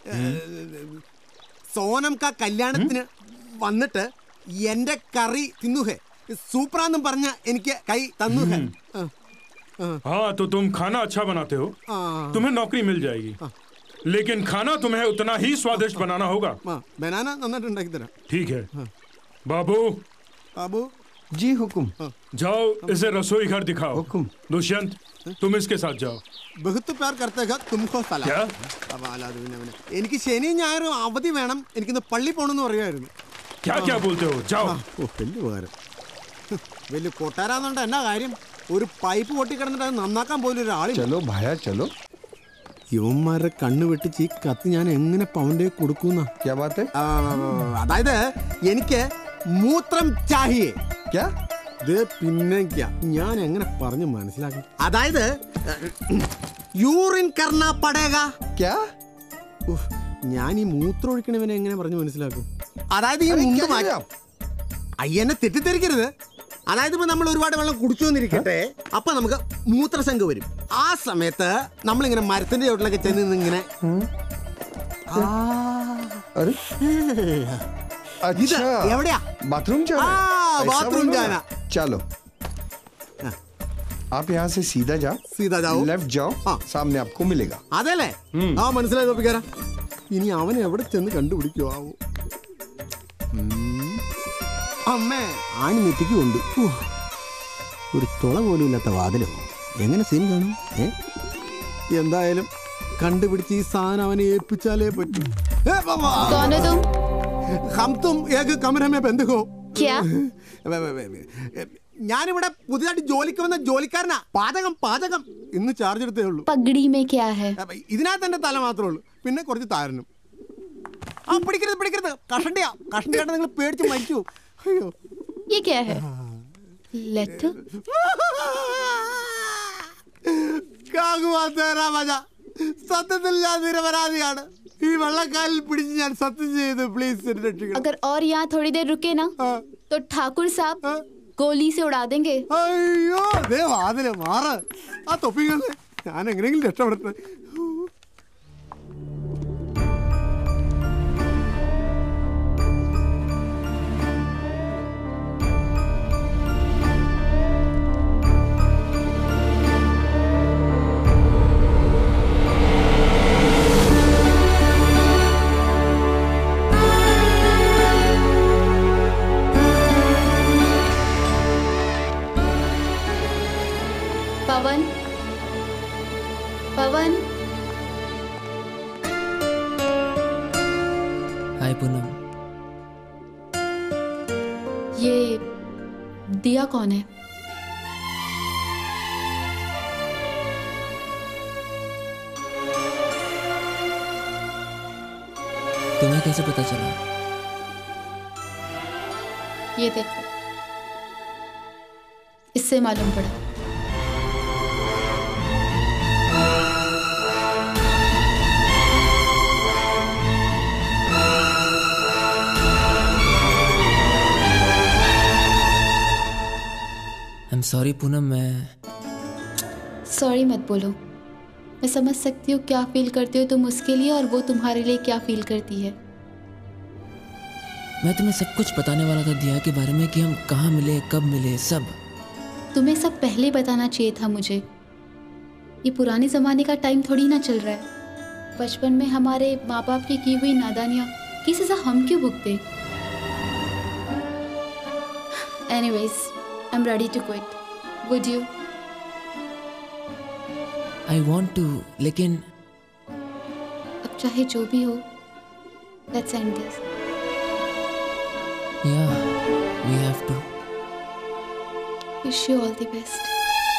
Speaker 15: സോനം കാ കല്യാണത്തിന് വന്നിട്ട് എന്റെ കറി തിന്നുഹേ സൂപ്പറാന്നും പറഞ്ഞ എനിക്ക് കൈ തന്നുഹേ.
Speaker 9: हाँ तो तुम खाना अच्छा बनाते हो, तुम्हें नौकरी मिल जाएगी, लेकिन खाना तुम्हें उतना ही स्वादिष्ट बनाना होगा.
Speaker 15: बनाना നന്നായിട്ട് തരാം.
Speaker 9: ठीक है बाबू.
Speaker 15: बाबू
Speaker 1: जी हुकुम.
Speaker 9: जाओ इसे रसोई घर दिखाओ. हुकुम. दुष्यंत तुम इसके साथ जाओ.
Speaker 15: बहुत प्यार करते हैं तुमको सलाम.
Speaker 9: क्या?
Speaker 15: എനിക്ക് ശനിയും ഞായറും അവധി വേണം, എനിക്കിന്ന് പള്ളി പോകണമെന്ന് പറയുമായിരുന്നു.
Speaker 9: क्या क्या बोलते हो? जाओ.
Speaker 15: വലിയ ഉപകാരം. വലിയ കൊട്ടാരാന്നുണ്ട് എന്നാ കാര്യം, ഒരു പൈപ്പ് പൊട്ടിക്കിടന്നിട്ട് അത് നന്നാക്കാൻ പോലും ഒരാളില്ല.
Speaker 1: चलो भाया चलो.
Speaker 15: യുവന്മാരുടെ കണ്ണ് വെട്ടിച്ച് ഈ കത്ത് ഞാൻ എങ്ങനെ പൗണ്ടേ കൊടുക്കുന്ന? അതായത് എനിക്ക് മൂത്രം ചാഹിയേ. പിന്നെ ഞാൻ എങ്ങനെ പറഞ്ഞു മനസ്സിലാക്കി? അതായത് യൂറിൻ കർണ പടേഗ. ഞാൻ ഈ മൂത്രം ഒഴിക്കണവനെ എങ്ങനെ പറഞ്ഞു മനസ്സിലാക്കും? അതായത് ഈ മുണ്ട് മാറ്റാം. അയ്യെന്നെ തെറ്റിദ്ധരിക്കരുത്. അതായത് ഇപ്പൊ നമ്മൾ ഒരുപാട് വെള്ളം കുടിച്ചു വന്നിരിക്കട്ടെ, അപ്പൊ നമുക്ക് മൂത്രശങ്ക വരും. ആ സമയത്ത് നമ്മളിങ്ങനെ മരത്തിന്റെ ചോട്ടിലൊക്കെ ചെന്ന് ഇങ്ങനെ എവിടെയാ
Speaker 1: बाथरूम जाना?
Speaker 15: बाथरूम जाना.
Speaker 1: चलो आप यहाँ से सीधा जाओ.
Speaker 15: सीधा जाओ,
Speaker 1: लेफ्ट जाओ, सामने आपको मिलेगा.
Speaker 15: അതല്ലേ? ആ മനസ്സിലായി തോപ്പിക്കാരാ. ഇനി അവൻ എവിടെ ചെന്ന് കണ്ടുപിടിക്കുവോ? അമ്മേ ആണി നെറ്റിക്ക് കൊണ്ട് ഒരു തുള പോലും ഇല്ലാത്ത വാതിലോ, എങ്ങനെ സീൻ കാണും? ഏ എന്തായാലും കണ്ടുപിടിച്ച് ഈ സാധനം അവനെ ഏൽപ്പിച്ചാലേ പറ്റൂ. ഞാനിവിടെ പുതിയതായിട്ട് ജോലിക്ക് വന്ന ജോലിക്കാരനാ. പാചകം പാചകം ഇന്ന് ചാർജ് എടുത്തേ ഉള്ളൂ. ഇതിനകത്ത് എന്റെ തല മാത്രമേ ഉള്ളൂ, പിന്നെ കുറച്ച് താരനും. ആ പിടിക്കരുത് പിടിക്കരുത്, കഷണ്ടിയാ കഷണ്ടിയായിട്ട് നിങ്ങൾ പേടിച്ച് മരിച്ചു. അയ്യോ
Speaker 22: ये क्या है? लेटर?
Speaker 15: സത്യത്തിൽ ഞാൻ നിരപരാധിയാണ്. ഈ വെള്ളക്കാലിൽ പിടിച്ച് ഞാൻ സത്യം ചെയ്ത് പ്ലീസ് രക്ഷിക്കണം.
Speaker 22: अगर और यहाँ थोड़ी देर रुके ना तो ठाकुर साहब गोली से उड़ा देंगे.
Speaker 15: അയ്യോ ദേ വാതില് മാറ്. ആ തൊപ്പികളെ ഞാൻ എങ്ങനെയെങ്കിലും രക്ഷപ്പെടട്ടെ.
Speaker 22: पवन, पवन.
Speaker 7: हाय पूनम.
Speaker 22: ये दिया कौन है?
Speaker 7: तुम्हें कैसे पता चला?
Speaker 22: ये देखो, इससे मालूम पड़ा.
Speaker 7: I'm sorry पूनम, मैं
Speaker 22: सॉरी मत बोलो. मैं समझ सकती हूँ क्या फील करते हो तुम उसके लिए और वो तुम्हारे लिए क्या फील करती है.
Speaker 7: मैं तुम्हें सब कुछ बताने वाला था दिया के बारे में, कि हम कहाँ मिले, कब मिले, सब.
Speaker 22: तुम्हें सब पहले बताना चाहिए था मुझे. ये पुराने ज़माने का टाइम थोड़ी ना चल रहा है. बचपन में हमारे माँ बाप की की हुई नादानियाँ की सज़ा हम क्यों भुगते? Anyways, I'm ready to quit. Would you?
Speaker 7: I want to, लेकिन
Speaker 22: चाहे जो भी हो, let's end this.
Speaker 7: Yeah, we have to.
Speaker 22: Wish you all the best.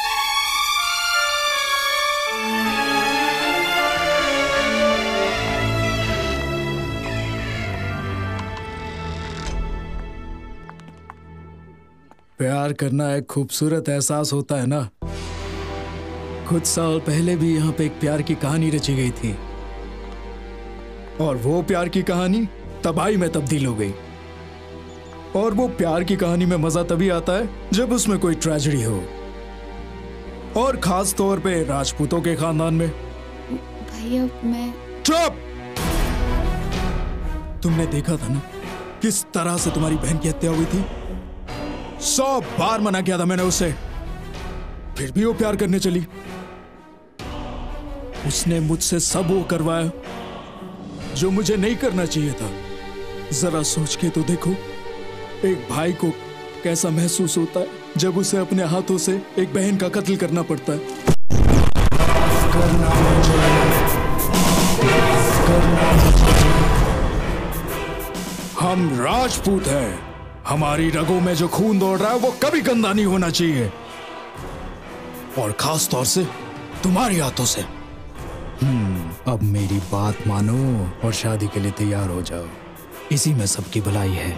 Speaker 1: प्यार करना एक खूबसूरत एहसास होता है ना। कुछ साल पहले भी यहाँ पे एक प्यार की कहानी रची गई थी, और वो प्यार की कहानी तबाही में तब्दील हो गई। और वो प्यार की कहानी में मजा तभी आता है जब उसमें कोई ट्रेजेडी हो, और खास तौर पे राजपूतों के खानदान में।
Speaker 22: भैया मैं
Speaker 1: चुप! तुमने देखा था ना किस तरह से तुम्हारी बहन की हत्या हुई थी। सौ बार मना किया था मैंने उसे, फिर भी वो प्यार करने चली। उसने मुझसे सब वो करवाया जो मुझे नहीं करना चाहिए था। जरा सोच के तो देखो, एक भाई को कैसा महसूस होता है जब उसे अपने हाथों से एक बहन का कत्ल करना पड़ता है। करना करना हम राजपूत हैं। हमारी रगों में जो खून दौड़ रहा है वो कभी गंदा नहीं होना चाहिए, और खास तौर से तुम्हारे हाथों से। हम्म, अब मेरी बात मानो और शादी के लिए तैयार हो जाओ। इसी में सबकी भलाई है।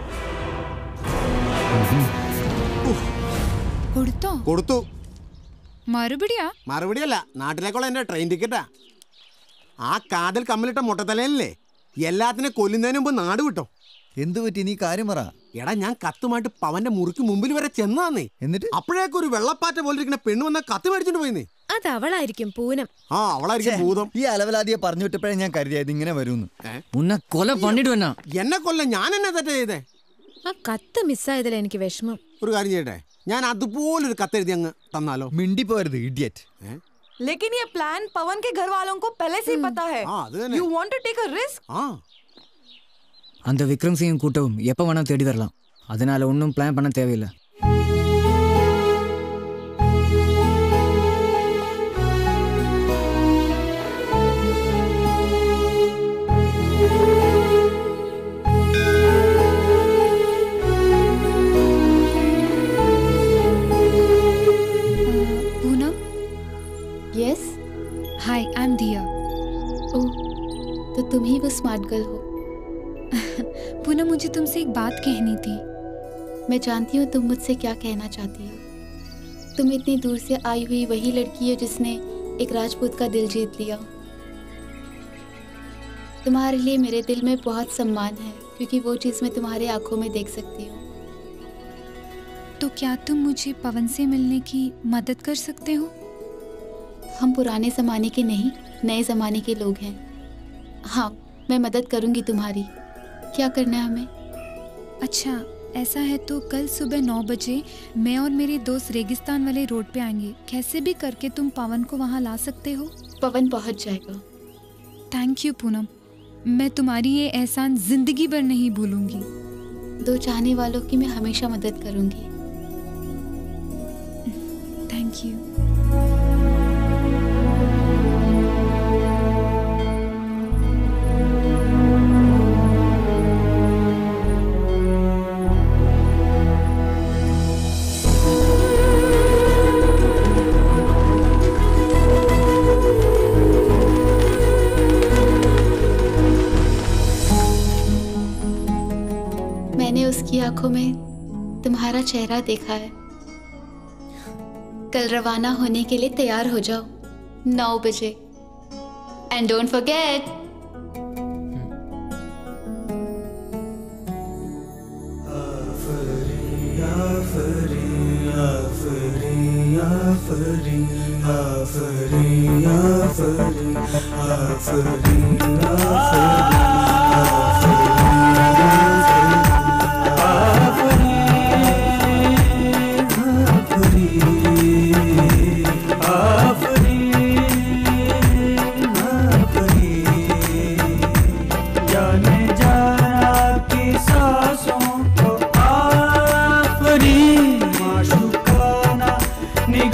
Speaker 6: കൊടുത്തോ
Speaker 15: കൊടുത്തു.
Speaker 6: മറുപടിയാ?
Speaker 15: മറുപടിയല്ല, നാട്ടിലേക്കുള്ള എന്റെ ട്രെയിൻ ടിക്കറ്റാ. ആ കാതിൽ കമ്മലിട്ട മുട്ടത്തലയല്ലേ എല്ലാത്തിനെ കൊല്ലുന്നതിന് മുമ്പ് നാട് വിട്ടോ.
Speaker 12: എന്ത് പറ്റി? നീ കാര്യം പറ.
Speaker 15: എടാ, ഞാൻ കത്തുമായിട്ട് പവന്റെ മുറിക്ക് മുമ്പിൽ വരെ ചെന്നാന്നേ.
Speaker 12: എന്നിട്ട്
Speaker 15: അപ്പോഴേക്കും ഒരു വെള്ളപ്പാറ്റ പോലെ ഇരിക്കുന്ന പെണ്ണ് വന്ന കത്ത് മേടിച്ചോണ്ട് പോയിന്നേ.
Speaker 13: അത് അവളായിരിക്കും, പൂനം.
Speaker 15: ആ, അവളായിരിക്കും ഭൂതം.
Speaker 12: ഈ അലവലാദിയെ പറഞ്ഞു വിട്ടപ്പോഴേ ഞാൻ കരുതിയത് ഇങ്ങനെ വരുന്നു.
Speaker 11: ഉന്നെ കൊല പണിടുവന്നാ.
Speaker 15: എന്നെ കൊല്ല ഞാൻ എന്നെ തെറ്റ ചെയ്തേ.
Speaker 13: ആ കത്ത് മിസ്സായതിൽ എനിക്ക് വിഷമം.
Speaker 15: ഒരു കാര്യം ചെയ്യട്ടെ, ഞാൻ അതുപോലൊരു കത്തെഴുതി അങ്ങ് തന്നാലോ?
Speaker 12: മിണ്ടി പോരുത്, ഇഡിയറ്റ്.
Speaker 8: लेकिन ये प्लान पवन के घर वालों को पहले से ही पता है। You want to take a risk?
Speaker 11: அந்த விக்ரம் சிங் கூட்டவும் எப்ப வேணா தேடி வரலாம். அதனால ஒன்றும் பிளான் பண்ண தேவையில்லை.
Speaker 22: यस,
Speaker 6: हाय, आई एम दिया।
Speaker 22: ओह, तो तुम ही वो स्मार्ट गर्ल हो।
Speaker 6: पूनम, मुझे तुमसे एक बात कहनी थी।
Speaker 22: मैं जानती हूँ तुम मुझसे क्या कहना चाहती हो। तुम इतनी दूर से आई हुई वही लड़की हो जिसने एक राजपूत का दिल जीत लिया। तुम्हारे लिए मेरे दिल में बहुत सम्मान है, क्योंकि वो चीज़ मैं तुम्हारे आंखों में देख सकती हूँ।
Speaker 6: तो क्या तुम मुझे पवन से मिलने की मदद कर सकते हो?
Speaker 22: हम पुराने ज़माने के नहीं, नए ज़माने के लोग हैं। हाँ, मैं मदद करूँगी तुम्हारी। क्या करना है हमें?
Speaker 6: अच्छा, ऐसा है तो कल सुबह नौ बजे मैं और मेरे दोस्त रेगिस्तान वाले रोड पे आएंगे। कैसे भी करके तुम पवन को वहाँ ला सकते हो?
Speaker 22: पवन पहुँच जाएगा।
Speaker 6: थैंक यू पूनम, मैं तुम्हारी ये एहसान जिंदगी भर नहीं भूलूंगी।
Speaker 22: दो चाहने वालों की मैं हमेशा मदद करूँगी।
Speaker 6: Thank you.
Speaker 22: उसकी आंखों में तुम्हारा चेहरा देखा है। कल रवाना होने के लिए तैयार हो जाओ नौ बजे। एंड डोंट फॉरगेट,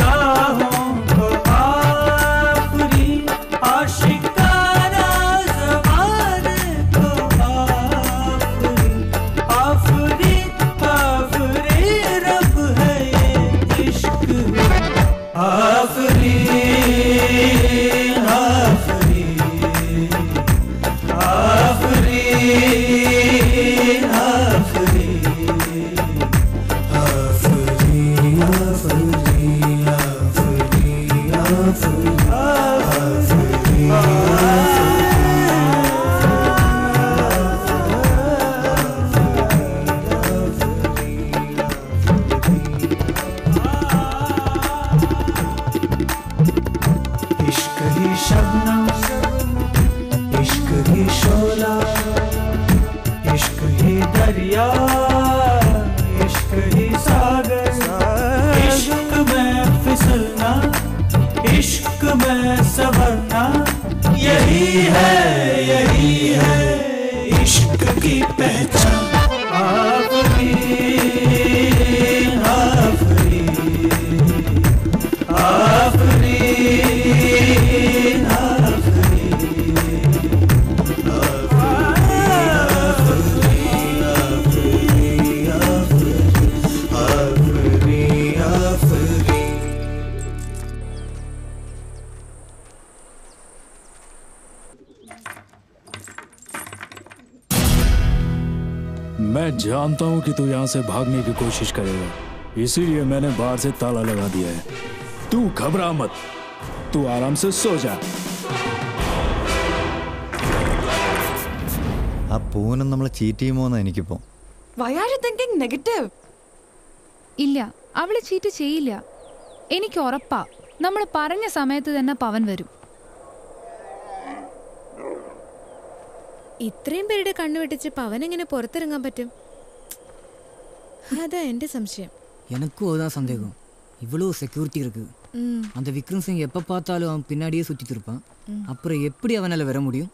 Speaker 18: निगाहों को आफरी आशिकाना है, यही है इश्क की पहचान। आफरीन आफरीन आफरीन
Speaker 1: मैं जानता हूँ कि तू यहाँ से भागने की कोशिश करेगा, इसीलिए मैंने बाहर से ताला लगा दिया है। तू घबरा मत, तू आराम से सो जा।
Speaker 12: ആ പൂനം നമ്മളെ ചീറ്റ് ചെയ്യുമോന്ന് എനിക്കിപ്പോ.
Speaker 8: Why are you thinking negative?
Speaker 6: ഇല്ല, അവള് ചീറ്റ് ചെയ്യില്ല. എനിക്ക് ഉറപ്പാ, നമ്മൾ പറഞ്ഞ സമയത്ത് തന്നെ പവൻ വരും.
Speaker 13: ഇത്രയും പേരുടെ കണ്ണുവെട്ടിച്ച് പവൻ എങ്ങനെ പുറത്തിറങ്ങാൻ പറ്റും? அதான் எந்த சம்சயம்.
Speaker 11: எனக்கும் அதுதான் சந்தேகம். இவ்வளோ செக்யூரிட்டி இருக்கு. அந்த விக்ரம் சிங் எப்போ பார்த்தாலும் அவன் பின்னாடியே சுற்றிட்டு இருப்பான். அப்புறம் எப்படி அவனால் வர முடியும்?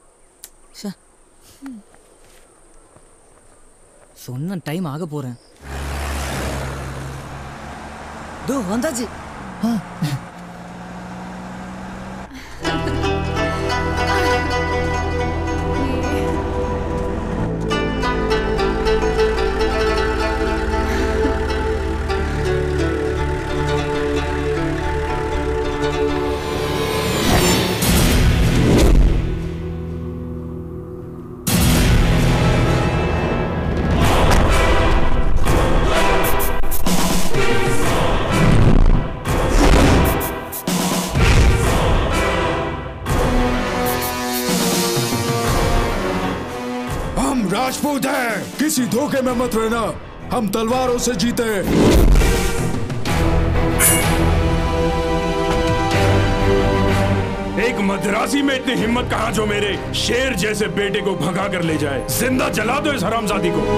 Speaker 11: சொன்ன டைம் ஆக போகிறேன். தோ வந்தாச்சு.
Speaker 1: राजपूत है, किसी धोखे में मत रहना। हम तलवारों से जीते।
Speaker 9: एक मद्रासी में इतनी हिम्मत कहां जो मेरे शेर जैसे बेटे को भगा कर ले जाए। जिंदा जला दो इस हरामजादी को।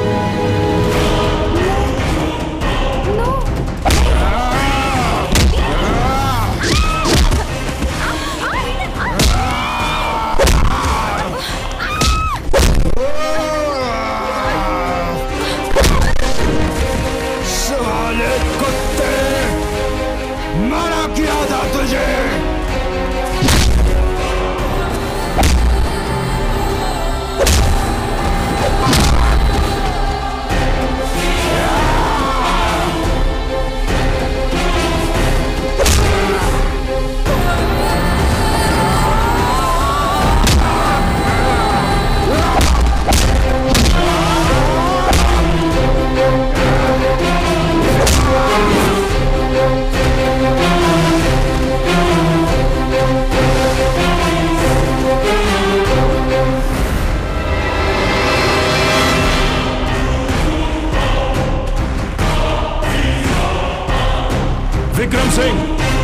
Speaker 9: विक्रम सिंह,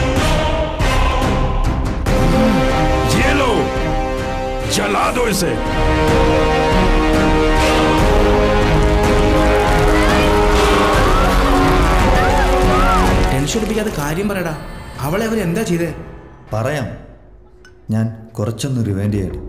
Speaker 9: ये लो, जला दो इसे।
Speaker 3: ടെൻഷൻ എടുപ്പിക്കാതെ കാര്യം പറയടാ. അവളെ അവർ എന്താ ചെയ്തേ?
Speaker 12: പറയാം, ഞാൻ കുറച്ചൊന്ന് റിവൈൻഡ് ചെയ്യട്ടെ.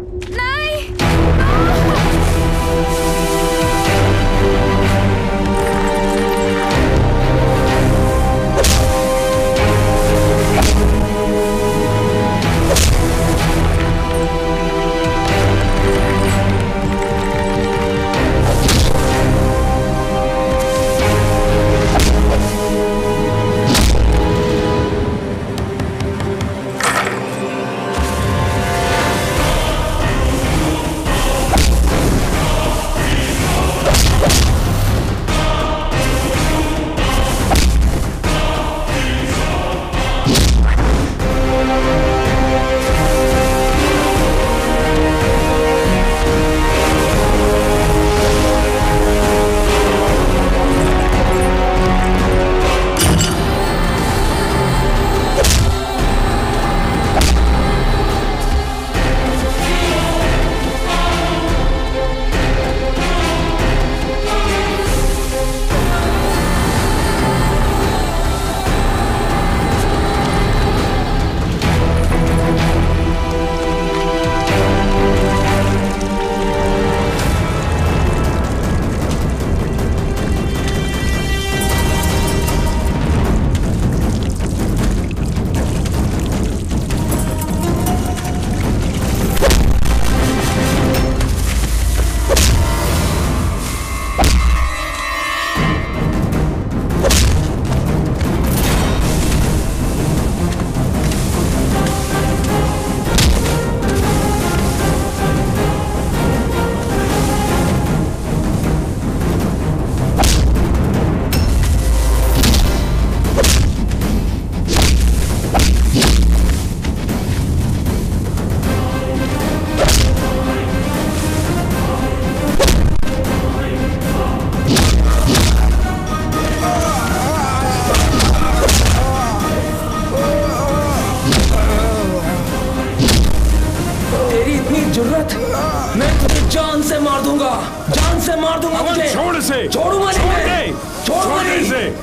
Speaker 9: इसे।
Speaker 16: छोड़ूंगा नहीं
Speaker 9: छोड़
Speaker 16: मैं।
Speaker 9: दे।
Speaker 16: छोड़ूंगा
Speaker 9: छोड़ दे
Speaker 16: नहीं।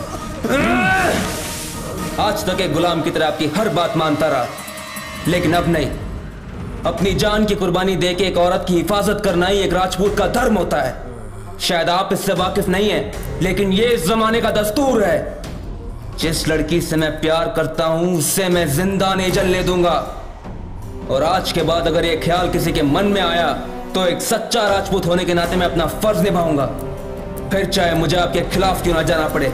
Speaker 9: इसे।
Speaker 16: आज तक एक गुलाम की तरह आपकी हर बात मानता रहा, लेकिन अब नहीं। अपनी जान की कुर्बानी दे के एक औरत की हिफाजत करना ही एक राजपूत का धर्म होता है। शायद आप इससे वाकिफ नहीं हैं, लेकिन ये इस जमाने का दस्तूर है। जिस लड़की से मैं प्यार करता हूं उससे मैं जिंदा नहीं जलने दूंगा। और आज के बाद अगर ये ख्याल किसी के मन में आया तो एक सच्चा राजपूत होने के नाते मैं अपना फर्ज निभाऊंगा, फिर चाहे मुझे आपके खिलाफ क्यों ना जाना पड़े।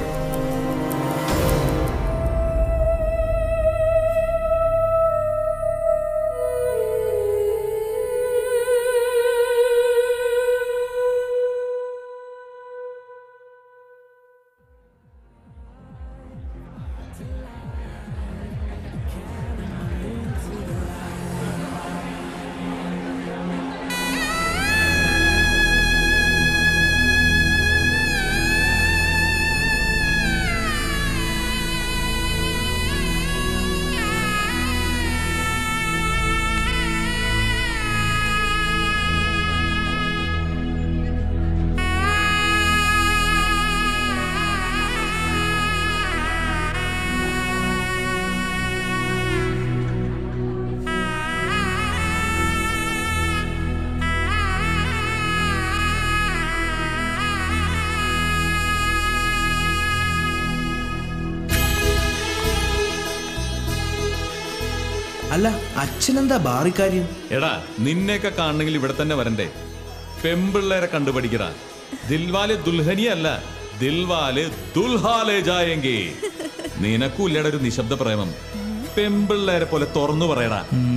Speaker 3: അല്ല അച്ഛനെന്താ ബാറിക്കാര്യം?
Speaker 17: എടാ നിന്നെയൊക്കെ കാണണമെങ്കിൽ ഇവിടെ തന്നെ വരണ്ടേ? പെമ്പിള്ളേരെ കണ്ടുപഠിക്കടാ. ദിൽവാലെ ദുൽഹനിയല്ല, ദിൽവാലെ ദുൽഹാലെ ജായെങ്കി. നിനക്കൂല്ലട ഒരു നിശബ്ദ പ്രേമം. പെമ്പിള്ളേരെ പോലെ തുറന്നു പറയടാ.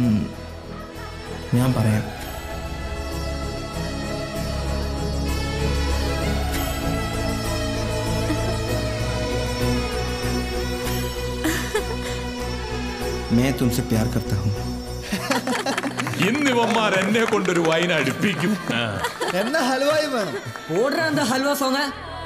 Speaker 3: ഞാൻ പറയാം. मैं तुमसे प्यार करता हूँ.
Speaker 17: ഇന്നിവന്മാർ എന്നെ കൊണ്ടൊരു വൈൻ അടുപ്പിക്കും.
Speaker 11: എന്നാ ഹൽവായി വേണം. ഓർഡർ എന്താ ഹൽവ സോങ്?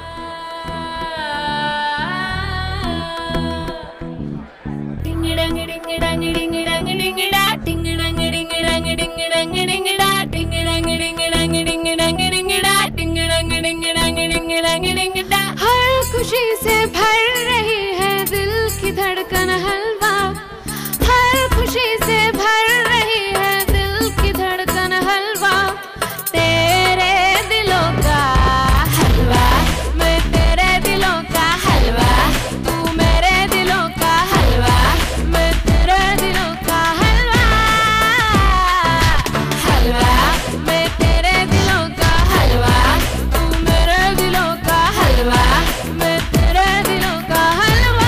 Speaker 20: हर खुशी से भर रही है दिल की धड़कन हलवा, हर खुशी से भर रही है दिल की धड़कन हलवा। तेरे दिलों का हलवा, मैं तेरे दिलों का हलवा, तू मेरे दिलों का हलवा, मैं तेरे दिलों का हलवा। हलवा मैं तेरे दिलों का हलवा, तू मेरे दिलों का हलवा, मैं तेरे दिलों का हलवा।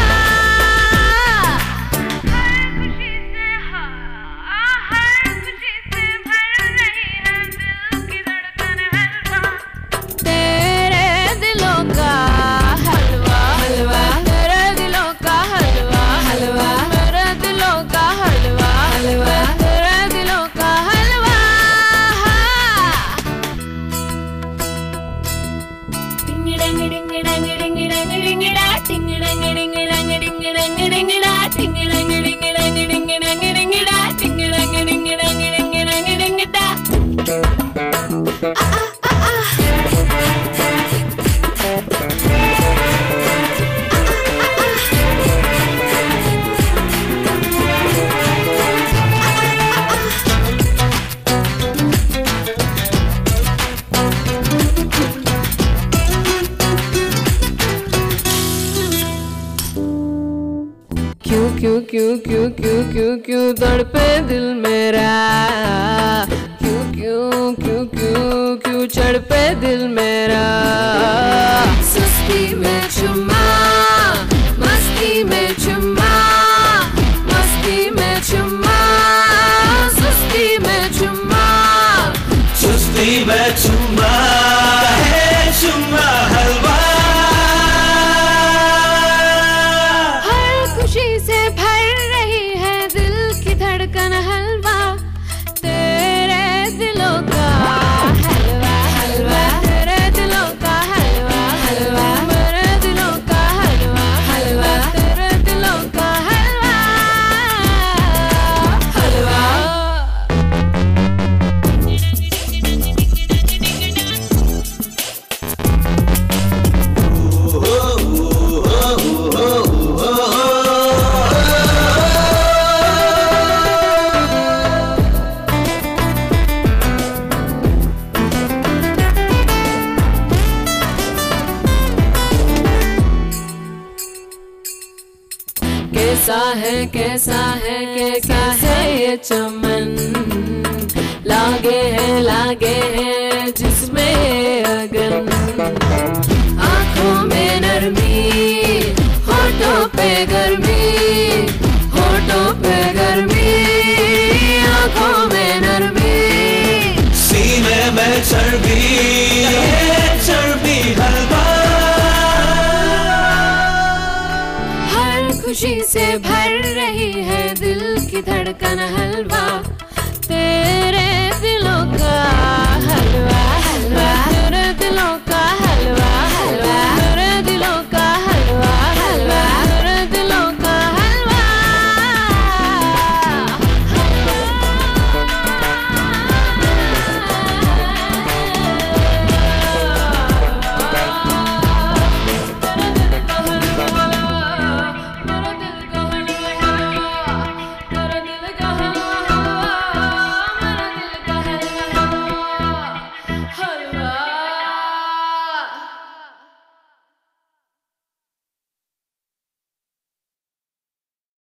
Speaker 20: तेरे दिलों का हलवा, हलवा तेरे दिलों का हलवा, हलवा मेरे दिलों का हलवा, हलवा तेरे दिलों का हलवा। टिंग डंग डिंग डंग डिंग डंग डिंग डा, टिंग डंग डिंग डंग डिंग डंग डिंग डा, टिंग डंग डिंग डंग डिंग डंग डिंग डा, टिंग डंग डिंग डंग डिंग डंग डिंग डा। क्यों क्यों क्यों क्यों क्यों क्यों क्यों तड़पे दिल मेरा, क्यों क्यों क्यों क्यों क्यों चढ़ पे दिल मेरा। सुस्ती में चुम्मा, मस्ती में चुम्मा, मस्ती में चुम्मा, सुस्ती में चुम्मा,
Speaker 18: सुस्ती में चुम्मा है चुम्मा हलवा।
Speaker 20: हर खुशी से भर रही है दिल की धड़कन हलवा। तेरे दिलों का हलवा, हलवा तेरे दिलों का हलवा, हलवा मेरे दिलों का
Speaker 5: कैसा है कैसा है कैसा है ये चमन, लागे है लागे है जिसमें अगन, आंखों में नरमी होठों पे गर्मी, होठों पे गर्मी आंखों में नरमी,
Speaker 18: सीने में चर्बी चर्बी हलवा,
Speaker 5: हर खुशी से भर रही है दिल की धड़कन हलवा, तेरे दिलों का हलवा हलवा।